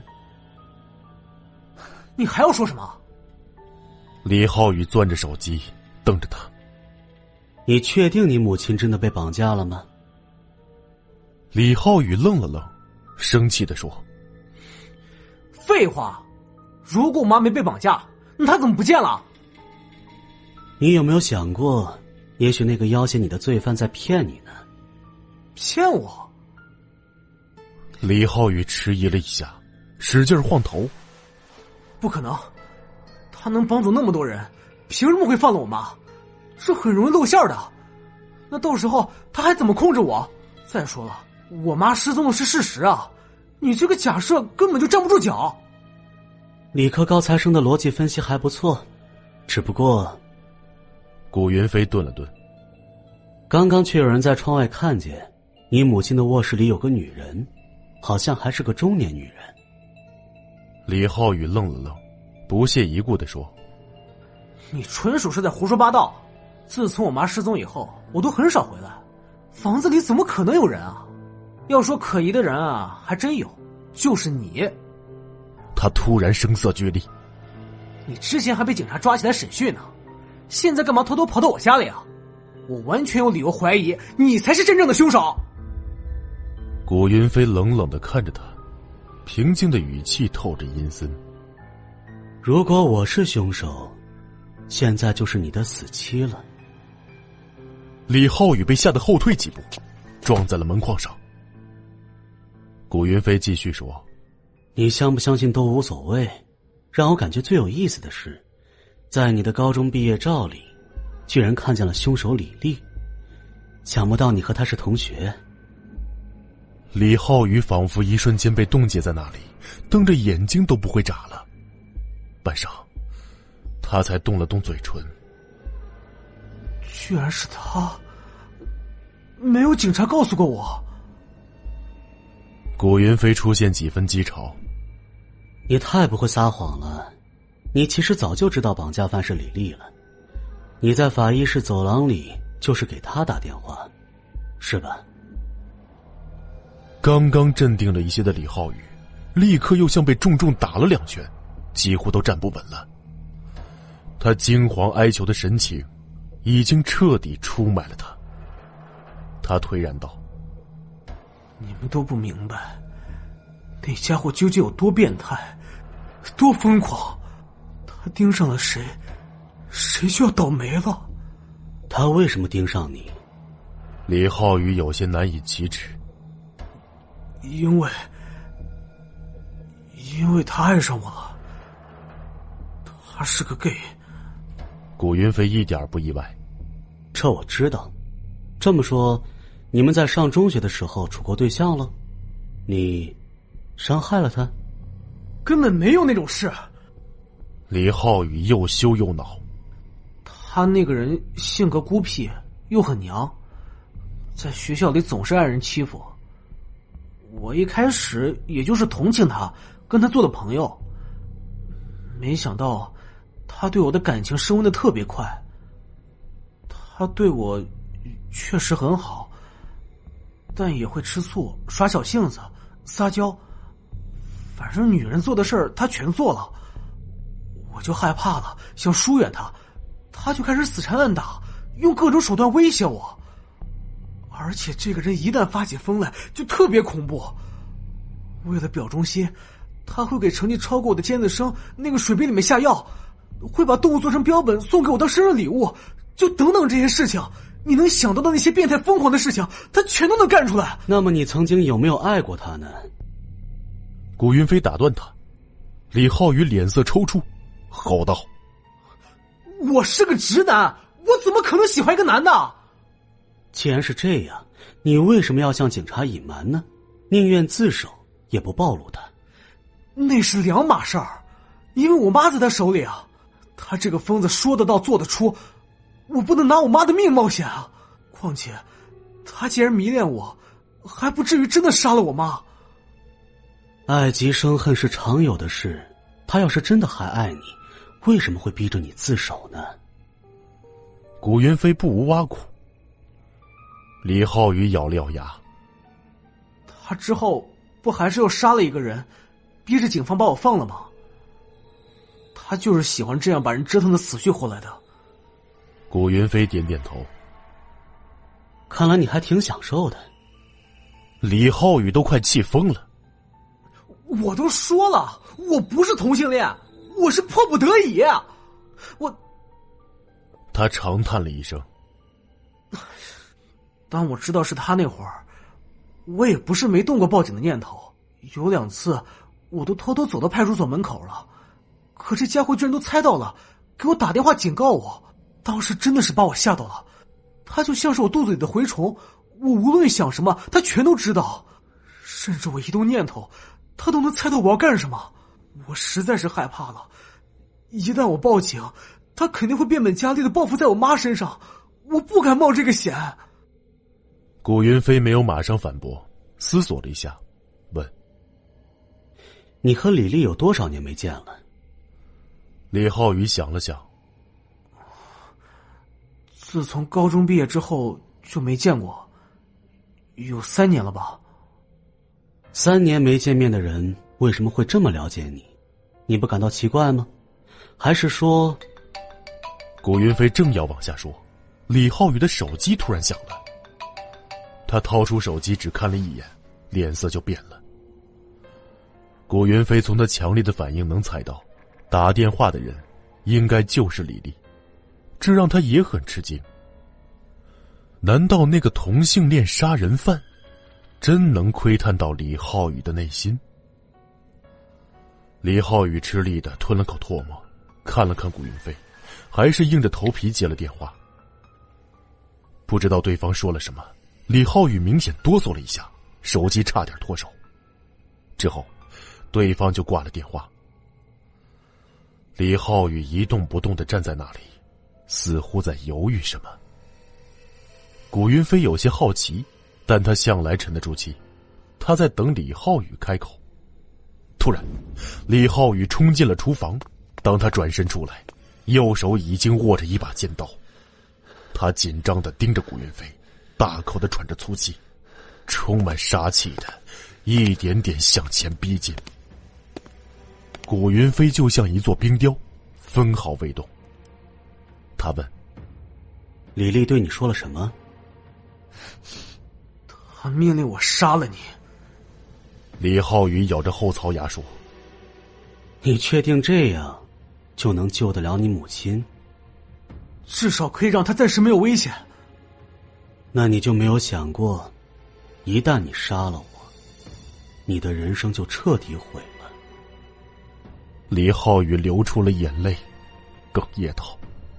你还要说什么？ 李浩宇攥着手机瞪着他： 你确定你母亲真的被绑架了吗？ 李浩宇愣了愣，生气地说： 废话，如果我妈没被绑架，那她怎么不见了？ 你有没有想过，也许那个要挟你的罪犯在骗你呢？ 骗我？ 李浩宇迟疑了一下，使劲晃头： 不可能，他能绑走那么多人，凭什么会放了我妈？这很容易露馅的。那到时候他还怎么控制我？再说了，我妈失踪的是事实啊，你这个假设根本就站不住脚。 理科高材生的逻辑分析还不错，只不过…… 古云飞顿了顿， 刚刚却有人在窗外看见你母亲的卧室里有个女人，好像还是个中年女人。 李浩宇愣了愣，不屑一顾地说： 你纯属是在胡说八道。自从我妈失踪以后，我都很少回来，房子里怎么可能有人啊？要说可疑的人啊，还真有，就是你。 他突然声色俱厉： 你之前还被警察抓起来审讯呢，现在干嘛偷偷跑到我家里啊？我完全有理由怀疑你才是真正的凶手。 古云飞冷冷地看着他，平静的语气透着阴森： 如果我是凶手，现在就是你的死期了。 李浩宇被吓得后退几步，撞在了门框上。古云飞继续说： 你相不相信都无所谓，让我感觉最有意思的是，在你的高中毕业照里居然看见了凶手李丽，想不到你和他是同学。 李浩宇仿佛一瞬间被冻结在那里，瞪着眼睛都不会眨了。半晌，他才动了动嘴唇： 居然是他，没有警察告诉过我。 古云飞出现几分讥嘲： 你太不会撒谎了，你其实早就知道绑架犯是李丽了。你在法医室走廊里就是给他打电话，是吧？ 刚刚镇定了一些的李浩宇，立刻又像被重重打了2拳，几乎都站不稳了。他惊惶哀求的神情已经彻底出卖了他。他颓然道： 你们都不明白，那家伙究竟有多变态，多疯狂。他盯上了谁，谁就要倒霉了。 他为什么盯上你？ 李浩宇有些难以启齿： 因为他爱上我了，他是个 gay。 古云飞一点不意外： 这我知道。这么说，你们在上中学的时候处过对象了？你伤害了他？ 根本没有那种事。 李浩宇又羞又恼： 他那个人性格孤僻又很娘，在学校里总是挨人欺负。我一开始也就是同情他，跟他做了朋友，没想到他对我的感情升温的特别快。他对我确实很好，但也会吃醋、耍小性子、撒娇，反正女人做的事儿他全做了。我就害怕了，想疏远他，他就开始死缠烂打，用各种手段威胁我。而且这个人一旦发起疯来就特别恐怖，为了表忠心，他会给成绩超过我的尖子生那个水杯里面下药，会把动物做成标本送给我当生日礼物，就等等这些事情，你能想到的那些变态疯狂的事情他全都能干出来。 那么你曾经有没有爱过他呢？ 古云飞打断他。李浩宇脸色抽搐，吼道： 我是个直男，我怎么可能喜欢一个男的？ 既然是这样，你为什么要向警察隐瞒呢？宁愿自首也不暴露他。 那是两码事儿，因为我妈在他手里啊， 他这个疯子说得到做得出，我不能拿我妈的命冒险啊！况且，他既然迷恋我，还不至于真的杀了我妈。 爱极生恨是常有的事，他要是真的还爱你，为什么会逼着你自首呢？ 古云飞不无挖苦。李浩宇咬了咬牙， 他之后不还是又杀了一个人，逼着警方把我放了吗？他就是喜欢这样把人折腾的死去活来的。 古云飞点点头， 看来你还挺享受的。 李浩宇都快气疯了。 我都说了，我不是同性恋，我是迫不得已。 他长叹了一声。 当我知道是他那会儿，我也不是没动过报警的念头，有2次我都偷偷走到派出所门口了，可这家伙居然都猜到了，给我打电话警告我，当时真的是把我吓到了。他就像是我肚子里的蛔虫，我无论想什么他全都知道，甚至我一动念头他都能猜到我要干什么。我实在是害怕了，一旦我报警，他肯定会变本加厉的报复在我妈身上，我不敢冒这个险。 古云飞没有马上反驳，思索了一下，问： 你和李丽有多少年没见了？ 李浩宇想了想， 自从高中毕业之后就没见过，有3年了吧。 3年没见面的人为什么会这么了解你？你不感到奇怪吗？还是说…… 古云飞正要往下说，李浩宇的手机突然响了。他掏出手机只看了一眼，脸色就变了。古云飞从他强烈的反应能猜到，打电话的人应该就是李丽，这让他也很吃惊。难道那个同性恋杀人犯真能窥探到李浩宇的内心？李浩宇吃力地吞了口唾沫，看了看古云飞，还是硬着头皮接了电话。不知道对方说了什么，李浩宇明显哆嗦了一下，手机差点脱手。之后对方就挂了电话。李浩宇一动不动地站在那里，似乎在犹豫什么。古云飞有些好奇，但他向来沉得住气，他在等李浩宇开口。突然，李浩宇冲进了厨房，当他转身出来，右手已经握着一把尖刀。他紧张地盯着古云飞，大口地喘着粗气，充满杀气的一点点向前逼近。古云飞就像一座冰雕，分毫未动。他问： 李丽对你说了什么？ 他命令我杀了你。 李浩宇咬着后槽牙说： 你确定这样就能救得了你母亲？ 至少可以让他暂时没有危险。 那你就没有想过，一旦你杀了我，你的人生就彻底毁了。 李浩宇流出了眼泪，哽咽道：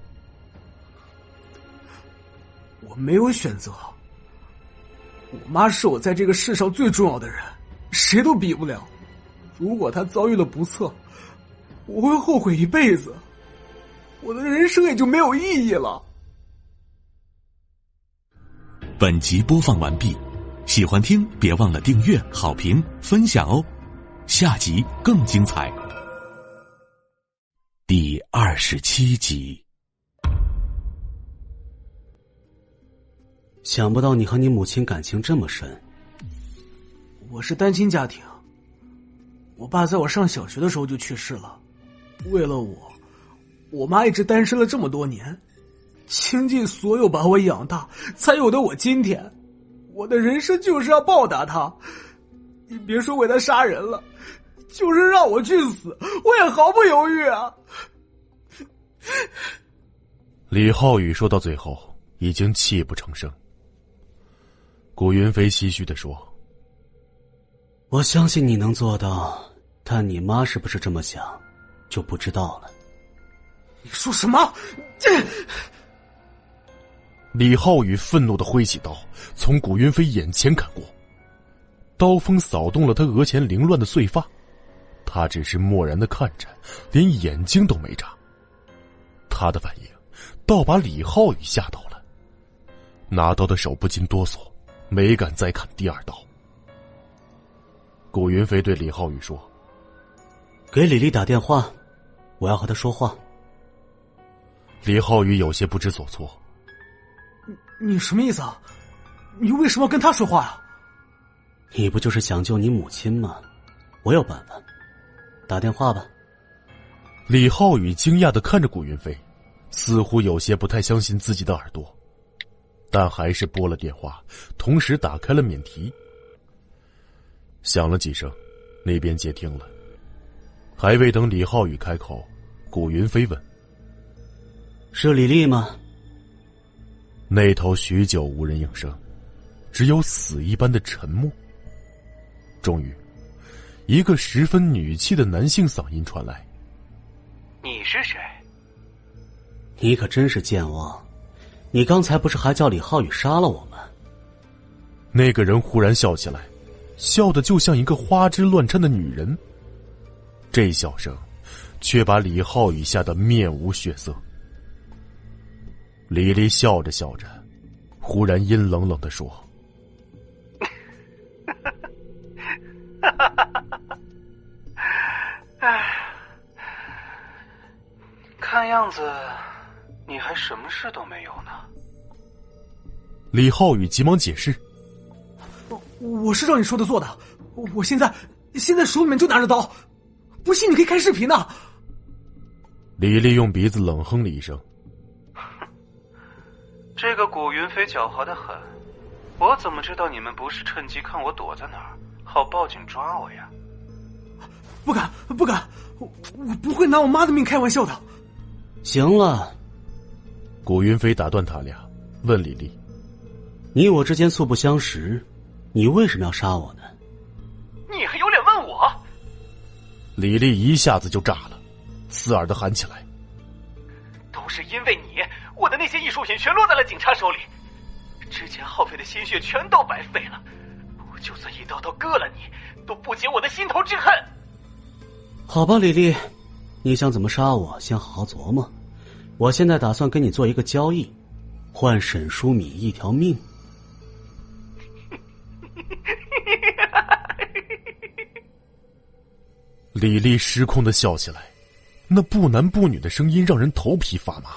我没有选择，我妈是我在这个世上最重要的人，谁都比不了。如果她遭遇了不测，我会后悔一辈子，我的人生也就没有意义了。 本集播放完毕，喜欢听别忘了订阅、好评、分享哦。下集更精彩。第27集。 想不到你和你母亲感情这么深。 我是单亲家庭，我爸在我上小学的时候就去世了。为了我妈一直单身了这么多年，倾尽所有把我养大，才有的我今天。我的人生就是要报答她，你别说为她杀人了，就是让我去死，我也毫不犹豫啊！ 李浩宇说到最后已经泣不成声。古云飞唏嘘地说： 我相信你能做到，但你妈是不是这么想就不知道了。 你说什么？ 李浩宇愤怒地挥起刀，从古云飞眼前砍过，刀锋扫动了他额前凌乱的碎发，他只是漠然地看着，连眼睛都没眨。 他的反应倒把李浩宇吓到了，拿刀的手不禁哆嗦，没敢再砍第二刀。顾云飞对李浩宇说：“ 给李丽打电话，我要和她说话。” 李浩宇有些不知所措：“ 你什么意思啊？你为什么要跟她说话啊？”“ 你不就是想救你母亲吗？我有办法，打电话吧。” 李浩宇惊讶地看着顾云飞，似乎有些不太相信自己的耳朵，但还是拨了电话，同时打开了免提。响了几声，那边接听了。还未等李浩宇开口，顾云飞问：“ 是李丽吗？” 那头许久无人应声，只有死一般的沉默。终于，一个十分女气的男性嗓音传来：“ 你是谁？”“ 你可真是健忘，你刚才不是还叫李浩宇杀了我吗？” 那个人忽然笑起来，笑得就像一个花枝乱颤的女人。这笑声却把李浩宇吓得面无血色。李丽笑着笑着，忽然阴冷冷地说：“ 看样子你还什么事都没有呢。” 李浩宇急忙解释：“ 我是照你说的做的，我现在手里面就拿着刀，不信你可以看视频呢。” 李丽用鼻子冷哼了一声：“ 这个古云飞狡猾得很，我怎么知道你们不是趁机看我躲在哪儿，好报警抓我呀？”“ 不敢，我不会拿我妈的命开玩笑的。”“ 行了。” 古云飞打断他俩，问李丽：“ 你我之间素不相识，你为什么要杀我呢？”“ 你还有脸问我？” 李丽一下子就炸了，刺耳地喊起来：“ 都是因为你，我的那些艺术品全落在了警察手里，之前耗费的心血全都白费了，我就算一刀刀割了你，都不解我的心头之恨。”“ 好吧，李丽，你想怎么杀我，先好好琢磨。我现在打算跟你做一个交易，换沈淑敏一条命。” 李丽失控地笑起来，那不男不女的声音让人头皮发麻。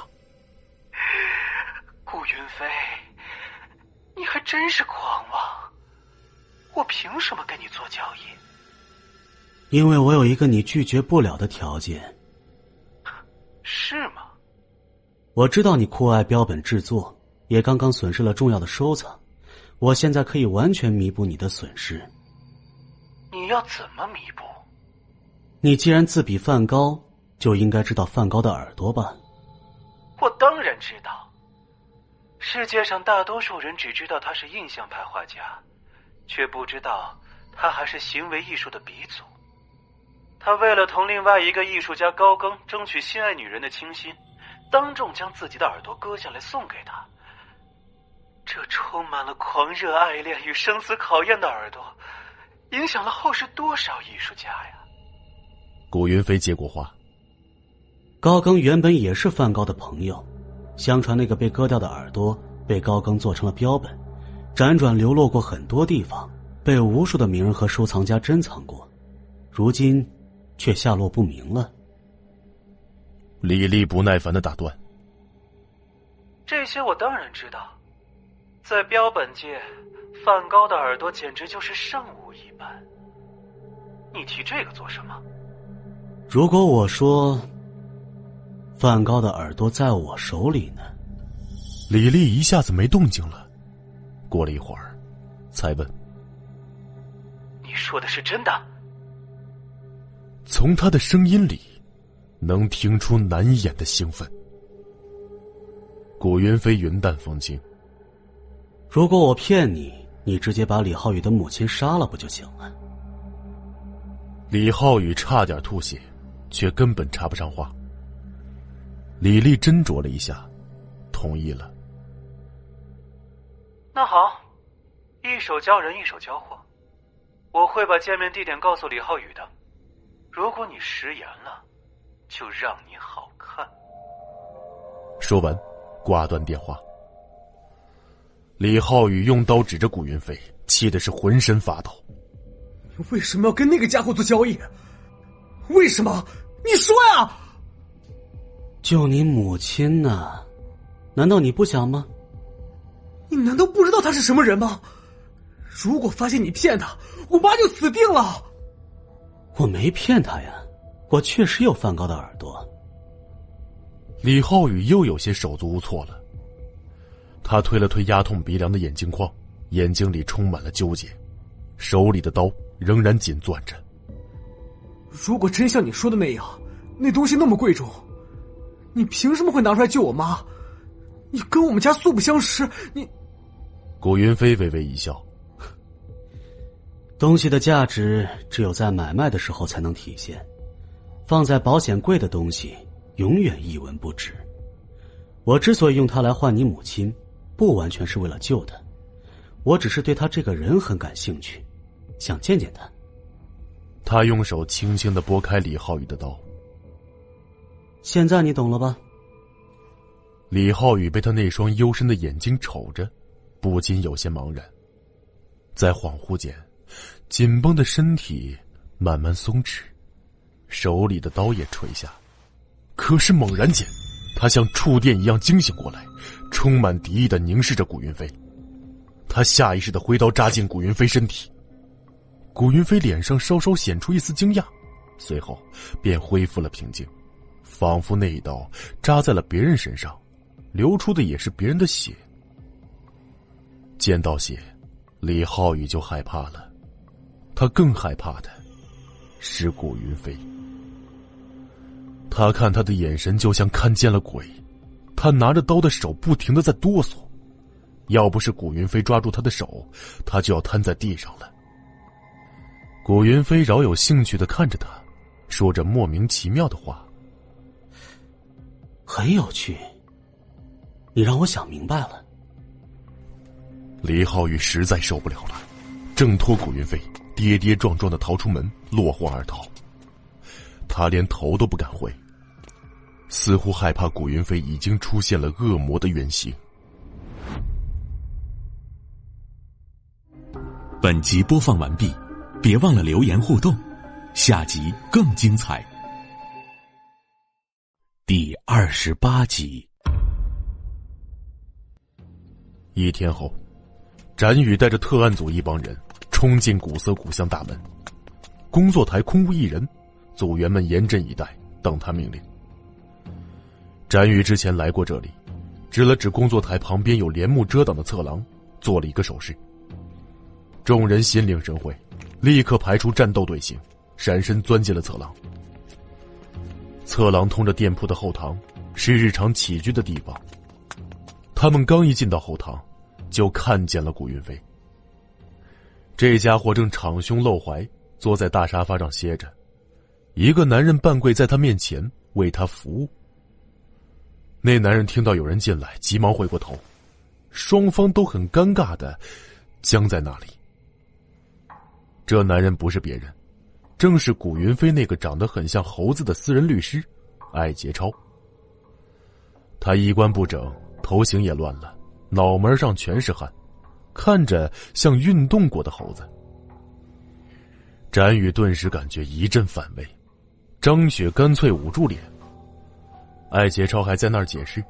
“顾云飞，你还真是狂妄！我凭什么跟你做交易？”“ 因为我有一个你拒绝不了的条件。”“ 是吗？”“ 我知道你酷爱标本制作，也刚刚损失了重要的收藏，我现在可以完全弥补你的损失。”“ 你要怎么弥补？”“ 你既然自比梵高，就应该知道梵高的耳朵吧？”“ 我当然知道。世界上大多数人只知道他是印象派画家，却不知道他还是行为艺术的鼻祖。他为了同另外一个艺术家高更争取心爱女人的倾心，当众将自己的耳朵割下来送给他。这充满了狂热爱恋与生死考验的耳朵，影响了后世多少艺术家呀！” 古云飞接过话：“ 高更原本也是梵高的朋友，相传那个被割掉的耳朵被高更做成了标本，辗转流落过很多地方，被无数的名人和收藏家珍藏过，如今却下落不明了。” 李丽不耐烦地打断：“ 这些我当然知道，在标本界，梵高的耳朵简直就是圣物一般。你提这个做什么？”“ 如果我说梵高的耳朵在我手里呢？” 李丽一下子没动静了，过了一会儿才问：“ 你说的是真的？” 从他的声音里能听出难掩的兴奋。古云飞云淡风轻：“ 如果我骗你，你直接把李浩宇的母亲杀了不就行了？” 李浩宇差点吐血，却根本插不上话。李丽斟酌了一下，同意了。 “那好，一手交人，一手交货。我会把见面地点告诉李浩宇的。如果你食言了，就让你好看。” 说完，挂断电话。李浩宇用刀指着古云飞，气的是浑身发抖。 为什么要跟那个家伙做交易？为什么？你说呀！ 救你母亲呢？难道你不想吗？ 你难道不知道他是什么人吗？如果发现你骗他，我妈就死定了。 我没骗他呀，我确实有梵高的耳朵。 李浩宇又有些手足无措了。他推了推压痛鼻梁的眼镜框，眼睛里充满了纠结，手里的刀仍然紧攥着。 如果真像你说的那样，那东西那么贵重，你凭什么会拿出来救我妈？你跟我们家素不相识，你…… 古云飞微微一笑， 东西的价值只有在买卖的时候才能体现，放在保险柜的东西永远一文不值。我之所以用它来换你母亲，不完全是为了救她，我只是对她这个人很感兴趣，想见见她。 他用手轻轻地拨开李浩宇的刀。 现在你懂了吧？ 李浩宇被他那双幽深的眼睛瞅着，不禁有些茫然。在恍惚间，紧绷的身体慢慢松弛，手里的刀也垂下。可是猛然间，他像触电一样惊醒过来，充满敌意地凝视着古云飞。他下意识地挥刀扎进古云飞身体。古云飞脸上稍稍显出一丝惊讶，随后便恢复了平静，仿佛那一刀扎在了别人身上，流出的也是别人的血。见到血，李浩宇就害怕了，他更害怕的是古云飞。他看他的眼神就像看见了鬼，他拿着刀的手不停地在哆嗦，要不是古云飞抓住他的手，他就要瘫在地上了。古云飞饶有兴趣地看着他，说着莫名其妙的话。 很有趣，你让我想明白了。 李浩宇实在受不了了，挣脱古云飞，跌跌撞撞地逃出门，落荒而逃。他连头都不敢回，似乎害怕古云飞已经出现了恶魔的原型。 本集播放完毕，别忘了留言互动，下集更精彩。第28集。 一天后，展宇带着特案组一帮人冲进古色古香大门，工作台空无一人，组员们严阵以待，等他命令。展宇之前来过这里，指了指工作台旁边有帘幕遮挡的侧廊，做了一个手势。众人心领神会，立刻排除战斗队形，闪身钻进了侧廊。侧廊通着店铺的后堂，是日常起居的地方。他们刚一进到后堂，就看见了古云飞。这家伙正敞胸露怀，坐在大沙发上歇着，一个男人半跪在他面前为他服务。那男人听到有人进来，急忙回过头，双方都很尴尬的僵在那里。这男人不是别人，正是古云飞那个长得很像猴子的私人律师艾杰超。他衣冠不整，头型也乱了，脑门上全是汗，看着像运动过的猴子。展宇顿时感觉一阵反胃，张雪干脆捂住脸。艾杰超还在那儿解释：“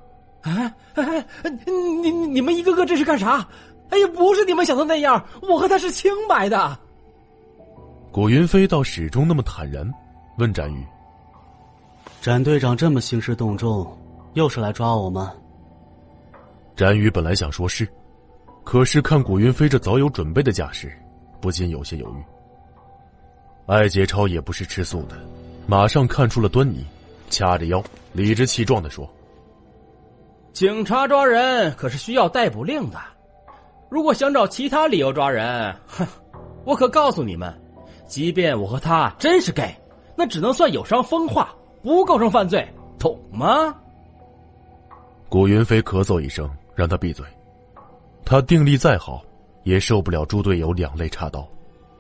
你们一个个这是干啥？哎呀，不是你们想的那样，我和他是清白的。” 古云飞倒始终那么坦然，问展宇：“ 展队长这么兴师动众，又是来抓我吗？” 展宇本来想说是，可是看古云飞这早有准备的架势，不禁有些犹豫。艾杰超也不是吃素的，马上看出了端倪，掐着腰，理直气壮地说：“ 警察抓人可是需要逮捕令的，如果想找其他理由抓人，哼，我可告诉你们，即便我和他真是 gay， 那只能算有伤风化，不构成犯罪，懂吗？” 古云飞咳嗽一声，让他闭嘴。他定力再好，也受不了猪队友两肋插刀。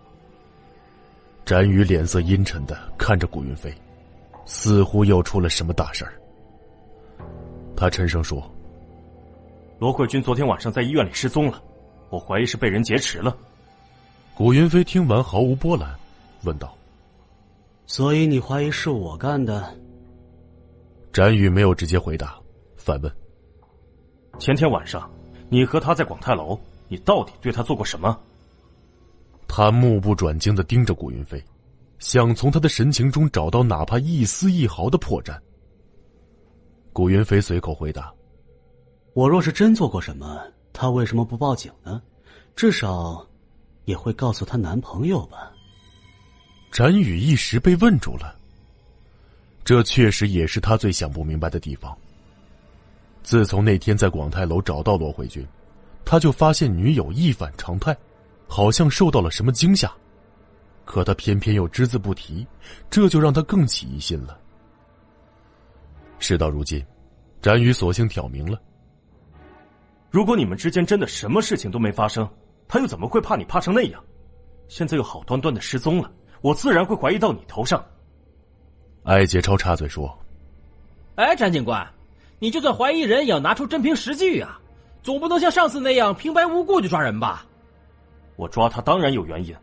展宇脸色阴沉的看着古云飞，似乎又出了什么大事儿。 他沉声说：“ 罗慧君昨天晚上在医院里失踪了，我怀疑是被人劫持了。” 古云飞听完毫无波澜，问道：“ 所以你怀疑是我干的？” 展宇没有直接回答，反问：“ 前天晚上，你和他在广泰楼，你到底对他做过什么？” 他目不转睛地盯着古云飞，想从他的神情中找到哪怕一丝一毫的破绽。古云飞随口回答：“ 我若是真做过什么，他为什么不报警呢？至少也会告诉她男朋友吧。” 展宇一时被问住了，这确实也是他最想不明白的地方。自从那天在广泰楼找到罗慧君，他就发现女友一反常态，好像受到了什么惊吓，可他偏偏又只字不提，这就让他更起疑心了。事到如今，展宇索性挑明了：“ 如果你们之间真的什么事情都没发生，他又怎么会怕你怕成那样？现在又好端端的失踪了，我自然会怀疑到你头上。” 艾杰超插嘴说：“ 哎，展警官，你就算怀疑人，也要拿出真凭实据啊，总不能像上次那样平白无故就抓人吧？”“ 我抓他当然有原因。”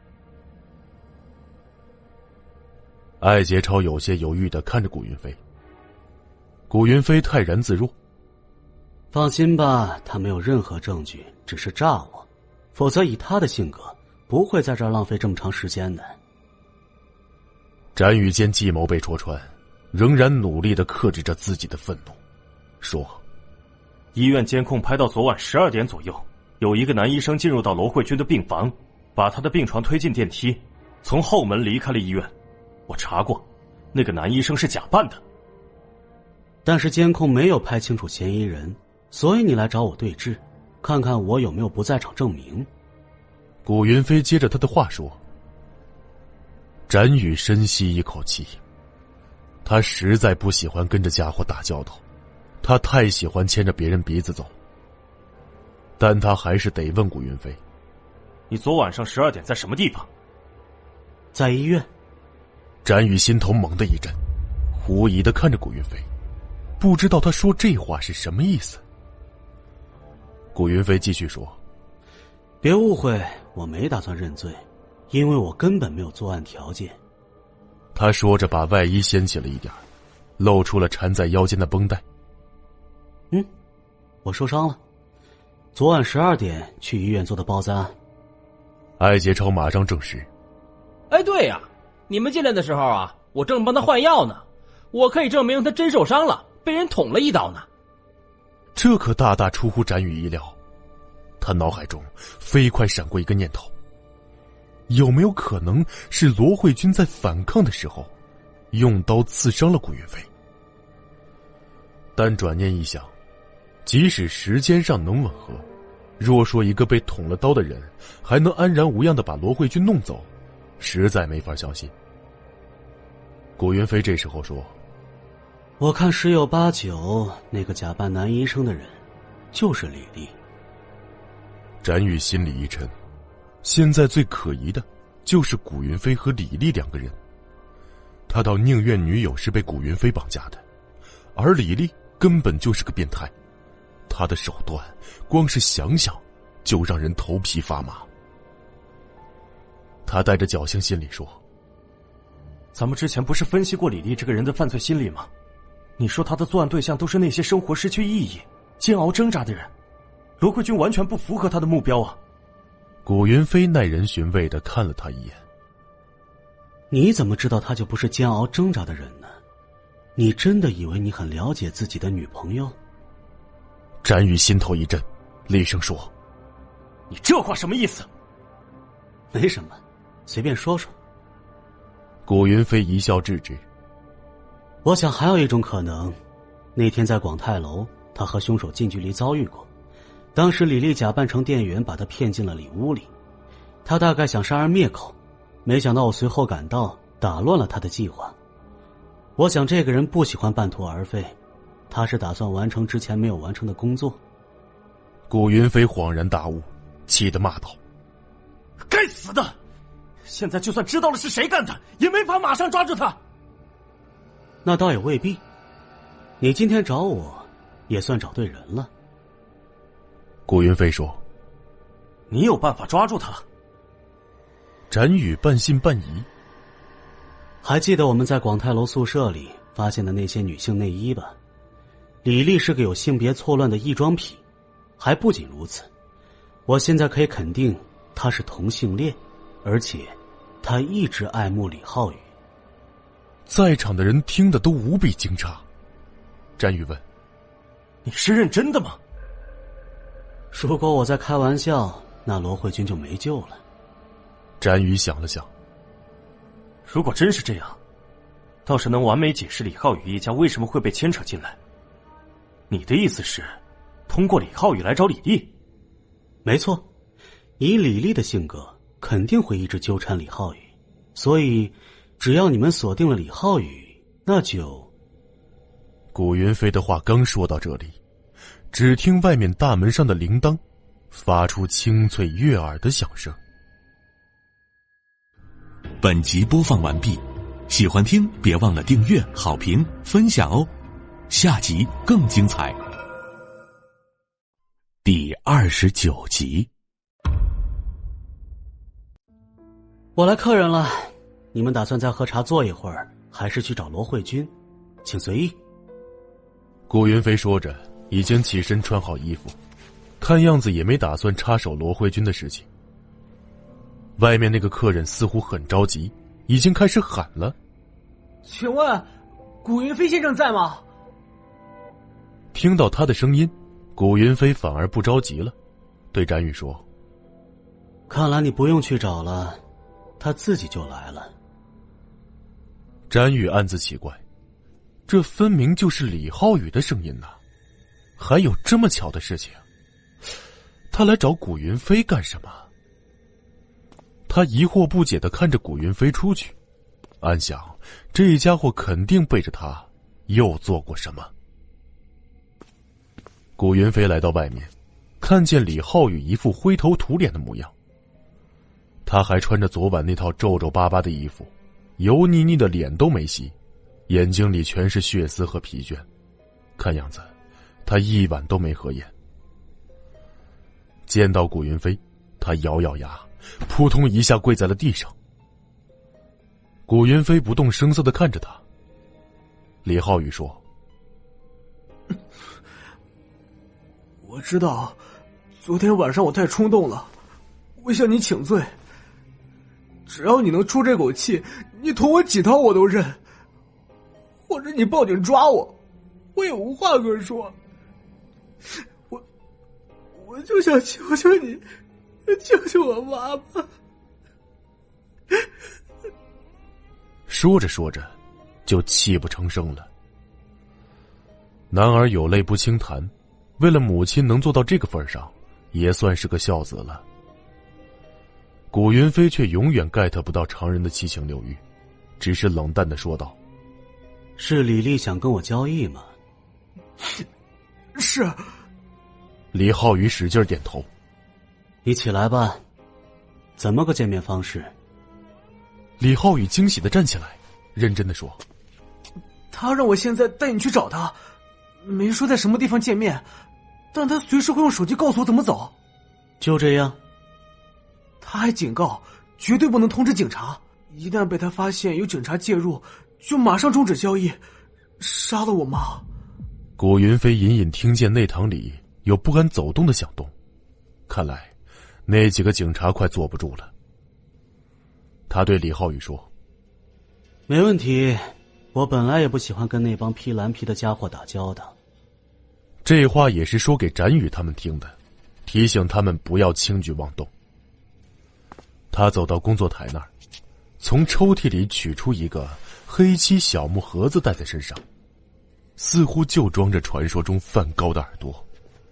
艾杰超有些犹豫地看着古云飞。古云飞泰然自若：“ 放心吧，他没有任何证据，只是诈我，否则以他的性格，不会在这儿浪费这么长时间的。” 展宇见计谋被戳穿，仍然努力地克制着自己的愤怒，说：“ 医院监控拍到昨晚12点左右，有一个男医生进入到罗慧君的病房，把她的病床推进电梯，从后门离开了医院。我查过，那个男医生是假扮的。”“ 但是监控没有拍清楚嫌疑人，所以你来找我对质，看看我有没有不在场证明。” 古云飞接着他的话说。展宇深吸一口气，他实在不喜欢跟着家伙打交道，他太喜欢牵着别人鼻子走。但他还是得问古云飞：“ 你昨晚上12点在什么地方？”“ 在医院。” 展宇心头猛地一震，狐疑地看着古云飞，不知道他说这话是什么意思。古云飞继续说：“ 别误会，我没打算认罪，因为我根本没有作案条件。” 他说着把外衣掀起了一点，露出了缠在腰间的绷带。 “我受伤了，昨晚12点去医院做的包扎案。” 艾杰超马上证实：“ 哎，对呀，你们进来的时候啊，我正帮他换药呢，我可以证明他真受伤了，被人捅了一刀呢。” 这可大大出乎展宇意料，他脑海中飞快闪过一个念头：有没有可能是罗慧君在反抗的时候用刀刺伤了古云飞？但转念一想，即使时间上能吻合，若说一个被捅了刀的人还能安然无恙地把罗慧君弄走，实在没法相信。古云飞这时候说：“ 我看十有八九，那个假扮男医生的人就是李丽。” 展宇心里一沉，现在最可疑的就是古云飞和李丽两个人。他倒宁愿女友是被古云飞绑架的，而李丽根本就是个变态，他的手段光是想想就让人头皮发麻。他带着侥幸心理说：“ 咱们之前不是分析过李丽这个人的犯罪心理吗？你说他的作案对象都是那些生活失去意义、煎熬挣扎的人，罗慧君完全不符合他的目标啊。” 古云飞耐人寻味地看了他一眼：“ 你怎么知道他就不是煎熬挣扎的人呢？你真的以为你很了解自己的女朋友？” 展宇心头一震，厉声说：“ 你这话什么意思？”“ 没什么，随便说说。” 古云飞一笑置之：“ 我想还有一种可能，那天在广泰楼，他和凶手近距离遭遇过。当时李丽假扮成店员，把他骗进了里屋里。他大概想杀人灭口，没想到我随后赶到，打乱了他的计划。我想这个人不喜欢半途而废，他是打算完成之前没有完成的工作。” 古云飞恍然大悟，气得骂道：“ 该死的！现在就算知道了是谁干的，也没法马上抓住他。” 那倒也未必。你今天找我， 也算找对人了。 顾云飞说：“ 你有办法抓住他？” 展宇半信半疑：“ 还记得我们在广泰楼宿舍里发现的那些女性内衣吧？李丽是个有性别错乱的异装癖，还不仅如此，我现在可以肯定她是同性恋，而且她一直爱慕李浩宇。” 在场的人听得都无比惊诧。展宇问：“ 你是认真的吗？” 如果我在开玩笑，那罗慧君就没救了。 展宇想了想， 如果真是这样，倒是能完美解释李浩宇一家为什么会被牵扯进来。你的意思是，通过李浩宇来找李丽？ 没错，以李丽的性格，肯定会一直纠缠李浩宇，所以只要你们锁定了李浩宇，那就…… 顾云飞的话刚说到这里，只听外面大门上的铃铛发出清脆悦耳的响声。 本集播放完毕，喜欢听别忘了订阅、好评、分享哦。下集更精彩。第29集。 我来客人了，你们打算再喝茶坐一会儿，还是去找罗慧君？请随意。 顾云飞说着，已经起身穿好衣服，看样子也没打算插手罗慧君的事情。外面那个客人似乎很着急，已经开始喊了：“ 请问，顾云飞先生在吗？” 听到他的声音，顾云飞反而不着急了，对展宇说：“ 看来你不用去找了，他自己就来了。” 展宇暗自奇怪，这分明就是李浩宇的声音呐，还有这么巧的事情？他来找顾云飞干什么？他疑惑不解地看着顾云飞出去，暗想这家伙肯定背着他又做过什么。顾云飞来到外面，看见李浩宇一副灰头土脸的模样，他还穿着昨晚那套皱皱巴巴的衣服，油腻腻的脸都没洗，眼睛里全是血丝和疲倦，看样子他一晚都没合眼。见到顾云飞，他咬咬牙，扑通一下跪在了地上。顾云飞不动声色地看着他。李浩宇说：“ 我知道，昨天晚上我太冲动了，我向你请罪。只要你能出这口气，你捅我几刀我都认，或者你报警抓我，我也无话可说。我就想求求你，救救我妈妈。” 说着说着，就泣不成声了。男儿有泪不轻弹，为了母亲能做到这个份上，也算是个孝子了。古云飞却永远 get 不到常人的七情六欲，只是冷淡地说道：“ 是李丽想跟我交易吗？” 是。 李浩宇使劲点头。 你起来吧，怎么个见面方式？ 李浩宇惊喜地站起来，认真地说：“ 他让我现在带你去找他，没说在什么地方见面，但他随时会用手机告诉我怎么走。” 就这样。 他还警告，绝对不能通知警察，一旦被他发现有警察介入，就马上终止交易，杀了我妈。 古云飞隐隐听见内堂里有不敢走动的响动，看来那几个警察快坐不住了。他对李浩宇说：“ 没问题，我本来也不喜欢跟那帮披蓝皮的家伙打交道。” 这话也是说给展宇他们听的，提醒他们不要轻举妄动。他走到工作台那儿，从抽屉里取出一个黑漆小木盒子带在身上，似乎就装着传说中梵高的耳朵。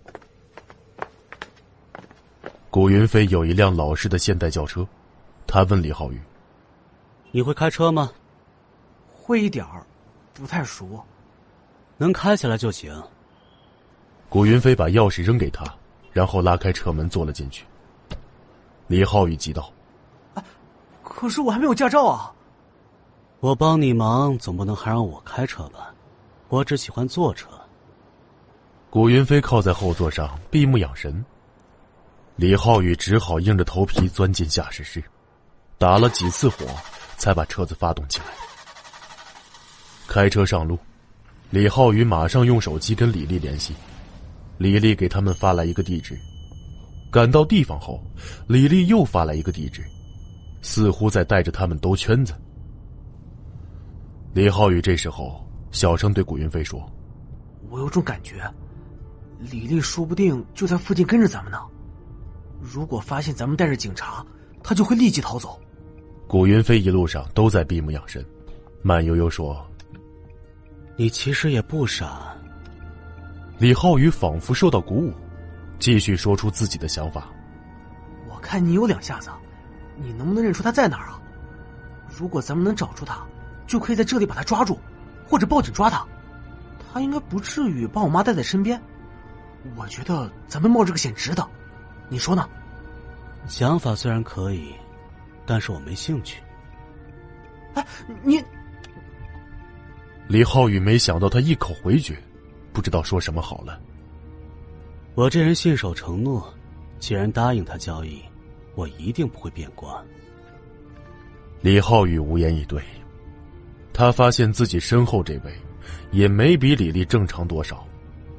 古云飞有一辆老式的现代轿车，他问李浩宇：“ 你会开车吗？”“ 会一点儿，不太熟。”“ 能开起来就行。” 古云飞把钥匙扔给他，然后拉开车门坐了进去。李浩宇急道：“ 可是我还没有驾照啊！”“ 我帮你忙，总不能还让我开车吧？我只喜欢坐车。” 古云飞靠在后座上闭目养神，李浩宇只好硬着头皮钻进驾驶室，打了几次火才把车子发动起来。开车上路，李浩宇马上用手机跟李丽联系，李丽给他们发来一个地址。赶到地方后，李丽又发来一个地址，似乎在带着他们兜圈子。李浩宇这时候小声对古云飞说：“ 我有种感觉，李丽说不定就在附近跟着咱们呢。如果发现咱们带着警察，他就会立即逃走。” 古云飞一路上都在闭目养神，慢悠悠说：“ 你其实也不傻。” 李浩宇仿佛受到鼓舞，继续说出自己的想法：“ 我看你有两下子，你能不能认出他在哪儿啊？如果咱们能找出他，就可以在这里把他抓住，或者报警抓他。他应该不至于把我妈带在身边。我觉得咱们冒这个险值的，你说呢？” 想法虽然可以，但是我没兴趣。 哎，你…… 李浩宇没想到他一口回绝，不知道说什么好了。 我这人信守承诺，既然答应他交易，我一定不会变卦。 李浩宇无言以对，他发现自己身后这位也没比李丽正常多少。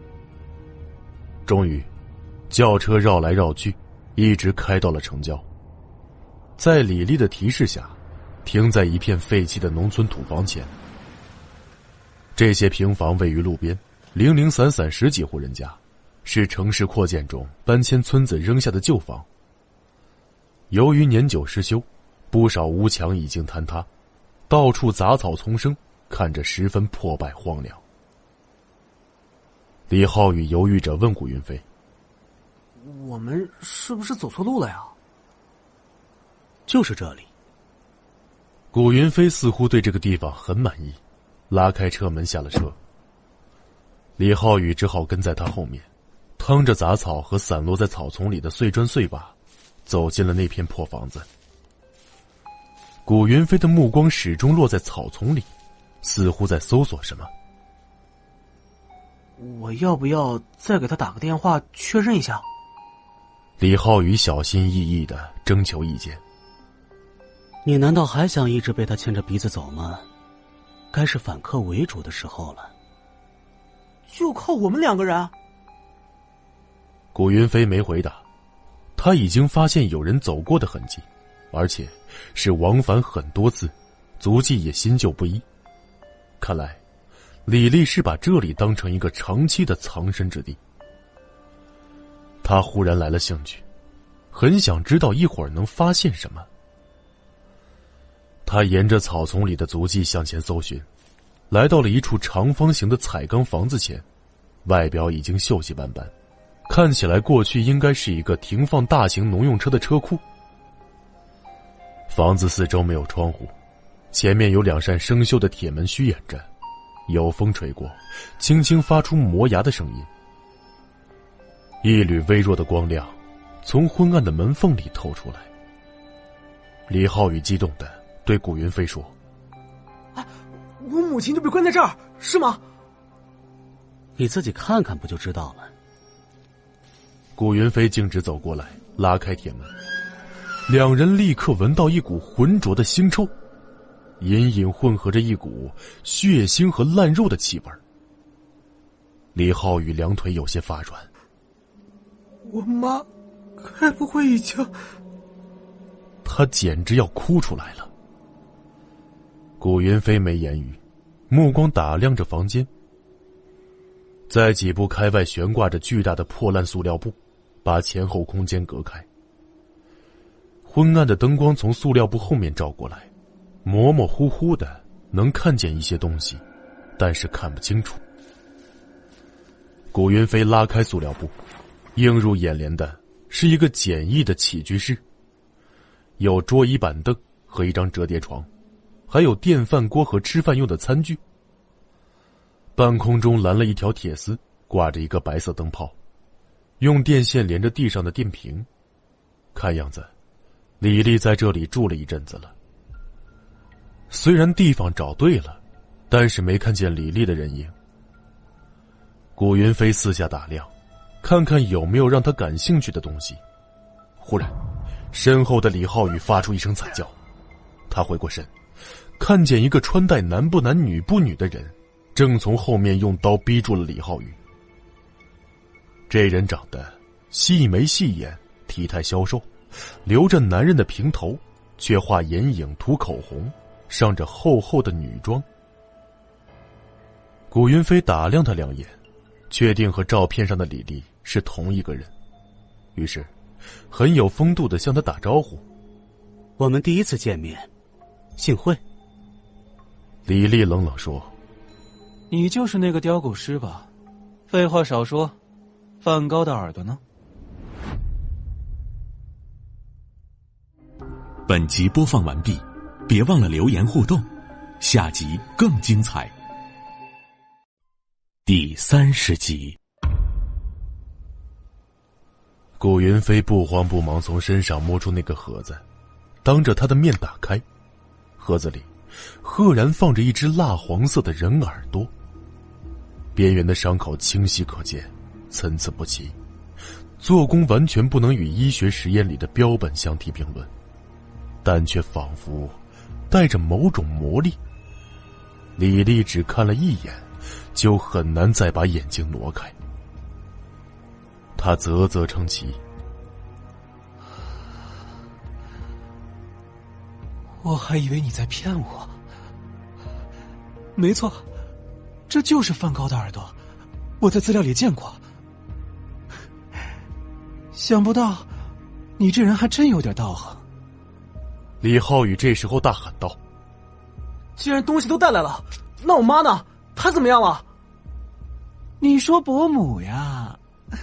终于，轿车绕来绕去，一直开到了城郊。在李丽的提示下，停在一片废弃的农村土房前。这些平房位于路边，零零散散十几户人家，是城市扩建中搬迁村子扔下的旧房。由于年久失修，不少屋墙已经坍塌，到处杂草丛生，看着十分破败荒凉。李浩宇犹豫着问古云飞：“ 我们是不是走错路了呀？”“ 就是这里。” 古云飞似乎对这个地方很满意，拉开车门下了车。李浩宇只好跟在他后面，趟着杂草和散落在草丛里的碎砖碎瓦，走进了那片破房子。古云飞的目光始终落在草丛里，似乎在搜索什么。“ 我要不要再给他打个电话确认一下？” 李浩宇小心翼翼地征求意见。 “你难道还想一直被他牵着鼻子走吗？该是反客为主的时候了。”“ 就靠我们两个人？” 古云飞没回答，他已经发现有人走过的痕迹，而且是往返很多次，足迹也新旧不一。看来李丽是把这里当成一个长期的藏身之地。他忽然来了兴趣，很想知道一会儿能发现什么。他沿着草丛里的足迹向前搜寻，来到了一处长方形的彩钢房子前，外表已经锈迹斑斑，看起来过去应该是一个停放大型农用车的车库。房子四周没有窗户，前面有两扇生锈的铁门虚掩着，有风吹过，轻轻发出磨牙的声音。一缕微弱的光亮从昏暗的门缝里透出来。李浩宇激动地对古云飞说：“ 我母亲就被关在这儿，是吗？”“ 你自己看看不就知道了。” 古云飞径直走过来，拉开铁门，两人立刻闻到一股浑浊的腥臭，隐隐混合着一股血腥和烂肉的气味。李浩宇两腿有些发软。 “我妈该不会已经……” 他简直要哭出来了。古云飞没言语，目光打量着房间。在几步开外悬挂着巨大的破烂塑料布，把前后空间隔开。昏暗的灯光从塑料布后面照过来，模模糊糊的能看见一些东西，但是看不清楚。古云飞拉开塑料布，映入眼帘的是一个简易的起居室，有桌椅板凳和一张折叠床，还有电饭锅和吃饭用的餐具。半空中拦了一条铁丝，挂着一个白色灯泡，用电线连着地上的电瓶。看样子李丽在这里住了一阵子了。虽然地方找对了，但是没看见李丽的人影。 古云飞四下打量，看看有没有让他感兴趣的东西。忽然，身后的李浩宇发出一声惨叫，他回过身，看见一个穿戴男不男女不女的人，正从后面用刀逼住了李浩宇。这人长得细眉细眼，体态消瘦，留着男人的平头，却画眼影涂口红，上着厚厚的女装。古云飞打量他2眼，确定和照片上的李丽是同一个人，于是很有风度地向他打招呼：“ 我们第一次见面，幸会。” 李丽冷冷说：“ 你就是那个雕狗师吧？废话少说，梵高的耳朵呢？” 本集播放完毕，别忘了留言互动，下集更精彩。第30集。 古云飞不慌不忙从身上摸出那个盒子，当着他的面打开，盒子里赫然放着一只蜡黄色的人耳朵，边缘的伤口清晰可见，参差不齐，做工完全不能与医学实验里的标本相提并论，但却仿佛带着某种魔力。李丽只看了一眼，就很难再把眼睛挪开。他啧啧称奇：“ 我还以为你在骗我。没错，这就是梵高的耳朵，我在资料里见过。想不到，你这人还真有点道行。” 李浩宇这时候大喊道：“ 既然东西都带来了，那我妈呢？她怎么样了？” 你说伯母呀？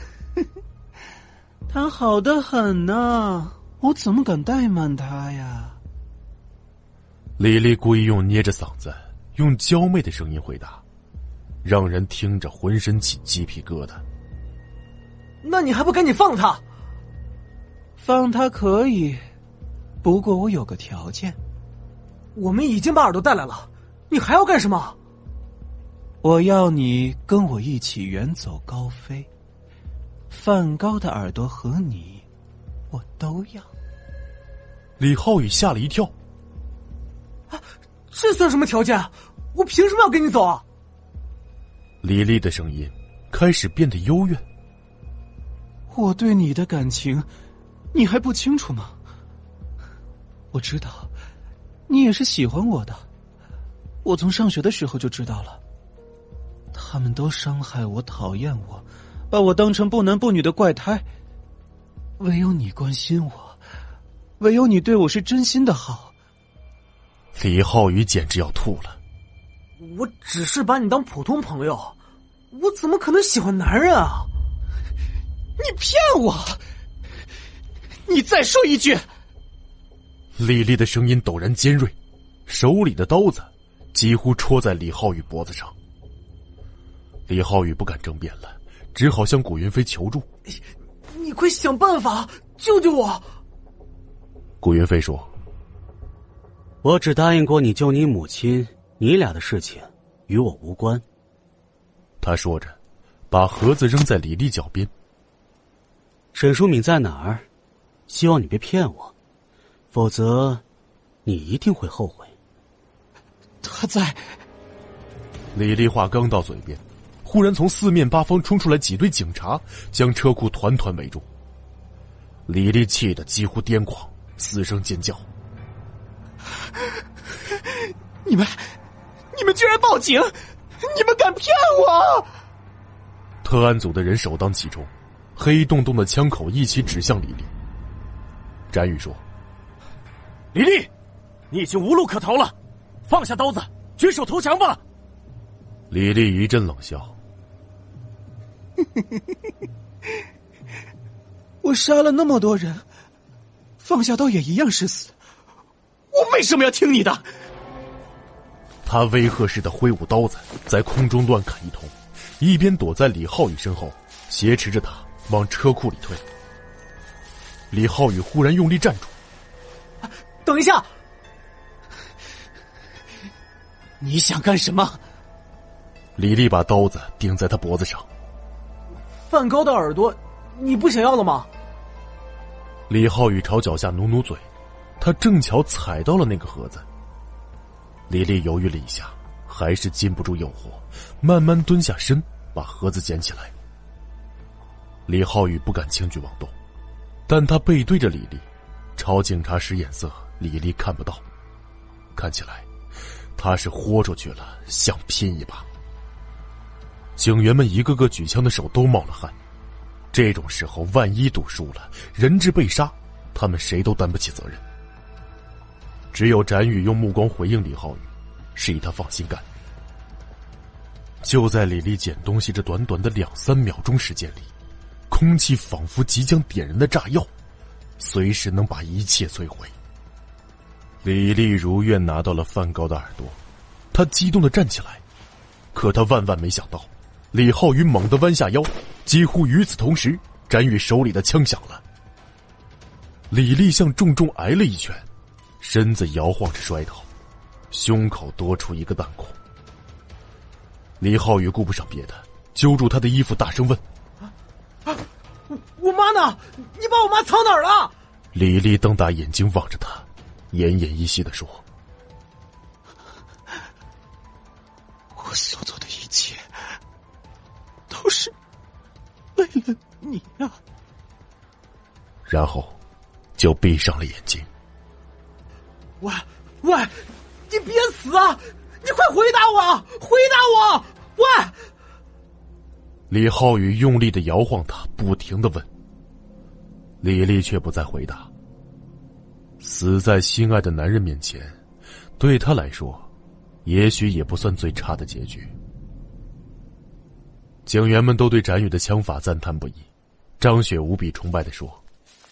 她好得很呢，我怎么敢怠慢她呀？ 李丽故意用捏着嗓子，用娇媚的声音回答，让人听着浑身起鸡皮疙瘩。 那你还不赶紧放她？ 放她可以，不过我有个条件。 我们已经把耳朵带来了，你还要干什么？ 我要你跟我一起远走高飞，梵高的耳朵和你，我都要。 李浩宇吓了一跳：“ 这算什么条件？我凭什么要跟你走啊？” 李丽的声音开始变得幽怨：“ 我对你的感情，你还不清楚吗？我知道，你也是喜欢我的，我从上学的时候就知道了。他们都伤害我，讨厌我，把我当成不男不女的怪胎，唯有你关心我，唯有你对我是真心的好。” 李浩宇简直要吐了：“ 我只是把你当普通朋友，我怎么可能喜欢男人啊？ 你骗我！你再说一句！” 李丽的声音陡然尖锐，手里的刀子几乎戳在李浩宇脖子上。李浩宇不敢争辩了，只好向古云飞求助：“ 你快想办法救救我！” 古云飞说：“ 我只答应过你救你母亲，你俩的事情与我无关。” 他说着，把盒子扔在李丽脚边。 “沈淑敏在哪儿？希望你别骗我，否则你一定会后悔。”“ 他在。” 李丽话刚到嘴边，忽然从四面八方冲出来几队警察，将车库团团围住。李丽气得几乎癫狂，嘶声尖叫：“ 你们居然报警！你们敢骗我！” 特安组的人首当其冲，黑洞洞的枪口一起指向李丽。詹宇说：“ 李丽，你已经无路可逃了，放下刀子，举手投降吧。” 李丽一阵冷笑：“ 我杀了那么多人，放下刀也一样是死，我为什么要听你的？” 他威吓似的挥舞刀子，在空中乱砍一通，一边躲在李浩宇身后，挟持着他往车库里推。李浩宇忽然用力站住：“ 等一下！ 你想干什么？” 李丽把刀子顶在他脖子上， 梵高的耳朵，你不想要了吗？ 李浩宇朝脚下努努嘴，他正巧踩到了那个盒子。李丽犹豫了一下，还是禁不住诱惑，慢慢蹲下身，把盒子捡起来。李浩宇不敢轻举妄动，但他背对着李丽，朝警察使眼色，李丽看不到。看起来他是豁出去了，想拼一把。警员们一个个举枪的手都冒了汗，这种时候万一赌输了，人质被杀，他们谁都担不起责任。只有展宇用目光回应李浩宇，示意他放心干。就在李丽捡东西这短短的2-3秒钟时间里，空气仿佛即将点燃的炸药，随时能把一切摧毁。李丽如愿拿到了梵高的耳朵，她激动地站起来，可她万万没想到，李浩宇猛地弯下腰，几乎与此同时，展宇手里的枪响了。李丽像重重挨了一拳，身子摇晃着摔倒，胸口多出一个弹孔。李浩宇顾不上别的，揪住他的衣服大声问： 我妈呢？你把我妈藏哪儿了？ 李丽瞪大眼睛望着他，奄奄一息地说： 我所做的一切都是为了你啊。 然后就闭上了眼睛。 喂，你别死啊！你快回答我！回答我！喂！ 李浩宇用力地摇晃他，不停地问。李丽却不再回答。死在心爱的男人面前，对他来说，也许也不算最差的结局。警员们都对展宇的枪法赞叹不已，张雪无比崇拜地说：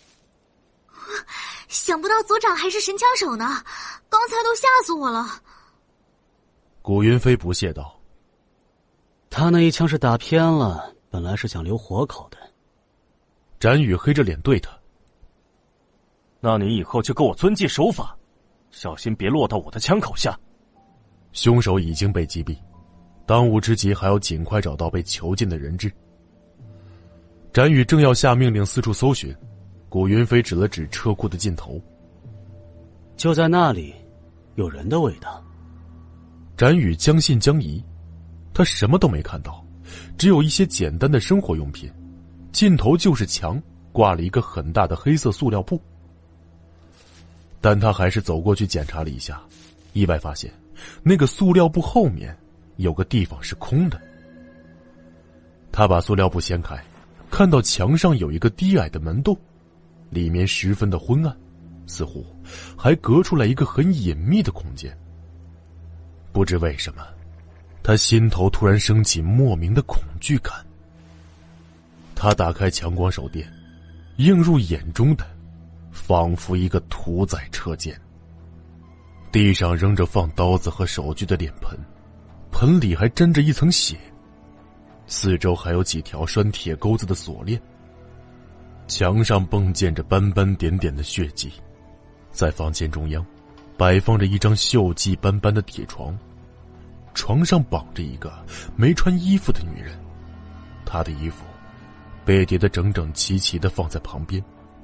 想不到组长还是神枪手呢，刚才都吓死我了。 古云飞不屑道： 他那一枪是打偏了，本来是想留活口的。 展宇黑着脸对他： 那你以后就给我遵纪守法，小心别落到我的枪口下。 凶手已经被击毙，当务之急还要尽快找到被囚禁的人质。展宇正要下命令四处搜寻，古云飞指了指车库的尽头。 就在那里，有人的味道。 展宇将信将疑，他什么都没看到，只有一些简单的生活用品，尽头就是墙，挂了一个很大的黑色塑料布。但他还是走过去检查了一下，意外发现那个塑料布后面有个地方是空的。他把塑料布掀开，看到墙上有一个低矮的门洞，里面十分的昏暗，似乎还隔出来一个很隐秘的空间。不知为什么，他心头突然升起莫名的恐惧感。他打开强光手电，映入眼中的仿佛一个屠宰车间。地上扔着放刀子和手锯的脸盆，盆里还沾着一层血，四周还有几条拴铁钩子的锁链。墙上迸溅着斑斑点点的血迹，在房间中央摆放着一张锈迹斑斑的铁床，床上绑着一个没穿衣服的女人，她的衣服被叠得整整齐齐地放在旁边。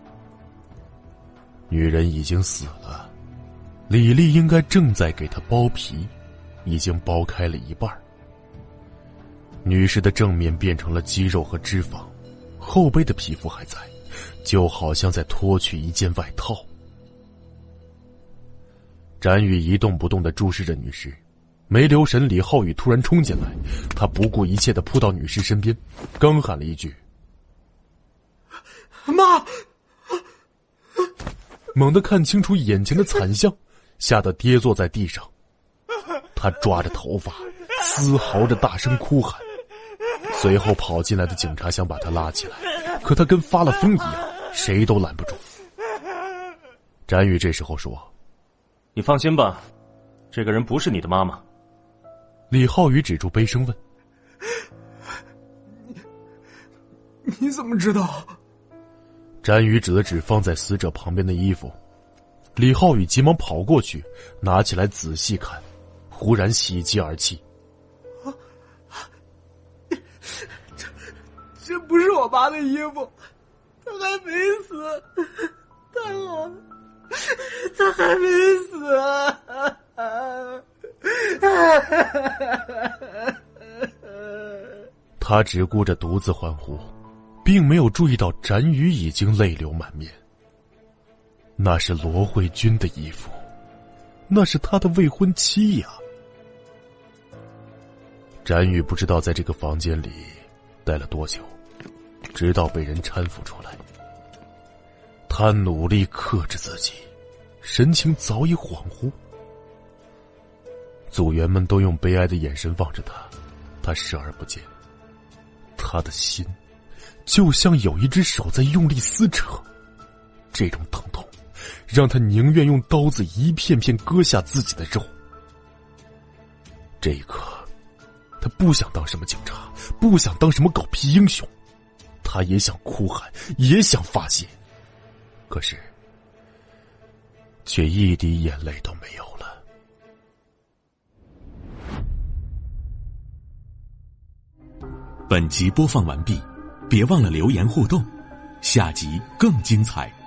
女人已经死了，李丽应该正在给她剥皮，已经剥开了一半。女士的正面变成了肌肉和脂肪，后背的皮肤还在，就好像在脱去一件外套。展宇一动不动地注视着女士，没留神李浩宇突然冲进来，他不顾一切地扑到女士身边，刚喊了一句妈， 猛地看清楚眼前的惨象，吓得跌坐在地上。他抓着头发嘶嚎着大声哭喊，随后跑进来的警察想把他拉起来，可他跟发了疯一样，谁都拦不住。展宇这时候说： 你放心吧，这个人不是你的妈妈。 李浩宇止住悲声问： 你怎么知道？ 展宇指了指放在死者旁边的衣服，李浩宇急忙跑过去，拿起来仔细看，忽然喜极而泣。 这这不是我妈的衣服，她还没死，太好了，她还没死他只顾着独自欢呼，并没有注意到展宇已经泪流满面。那是罗慧君的衣服，那是他的未婚妻呀。展宇不知道在这个房间里待了多久，直到被人搀扶出来。他努力克制自己，神情早已恍惚。组员们都用悲哀的眼神望着他，他视而不见。他的心就像有一只手在用力撕扯，这种疼痛让他宁愿用刀子一片片割下自己的肉。这一刻，他不想当什么警察，不想当什么狗屁英雄，他也想哭喊，也想发泄，可是却一滴眼泪都没有了。 本集播放完毕，别忘了留言互动，下集更精彩。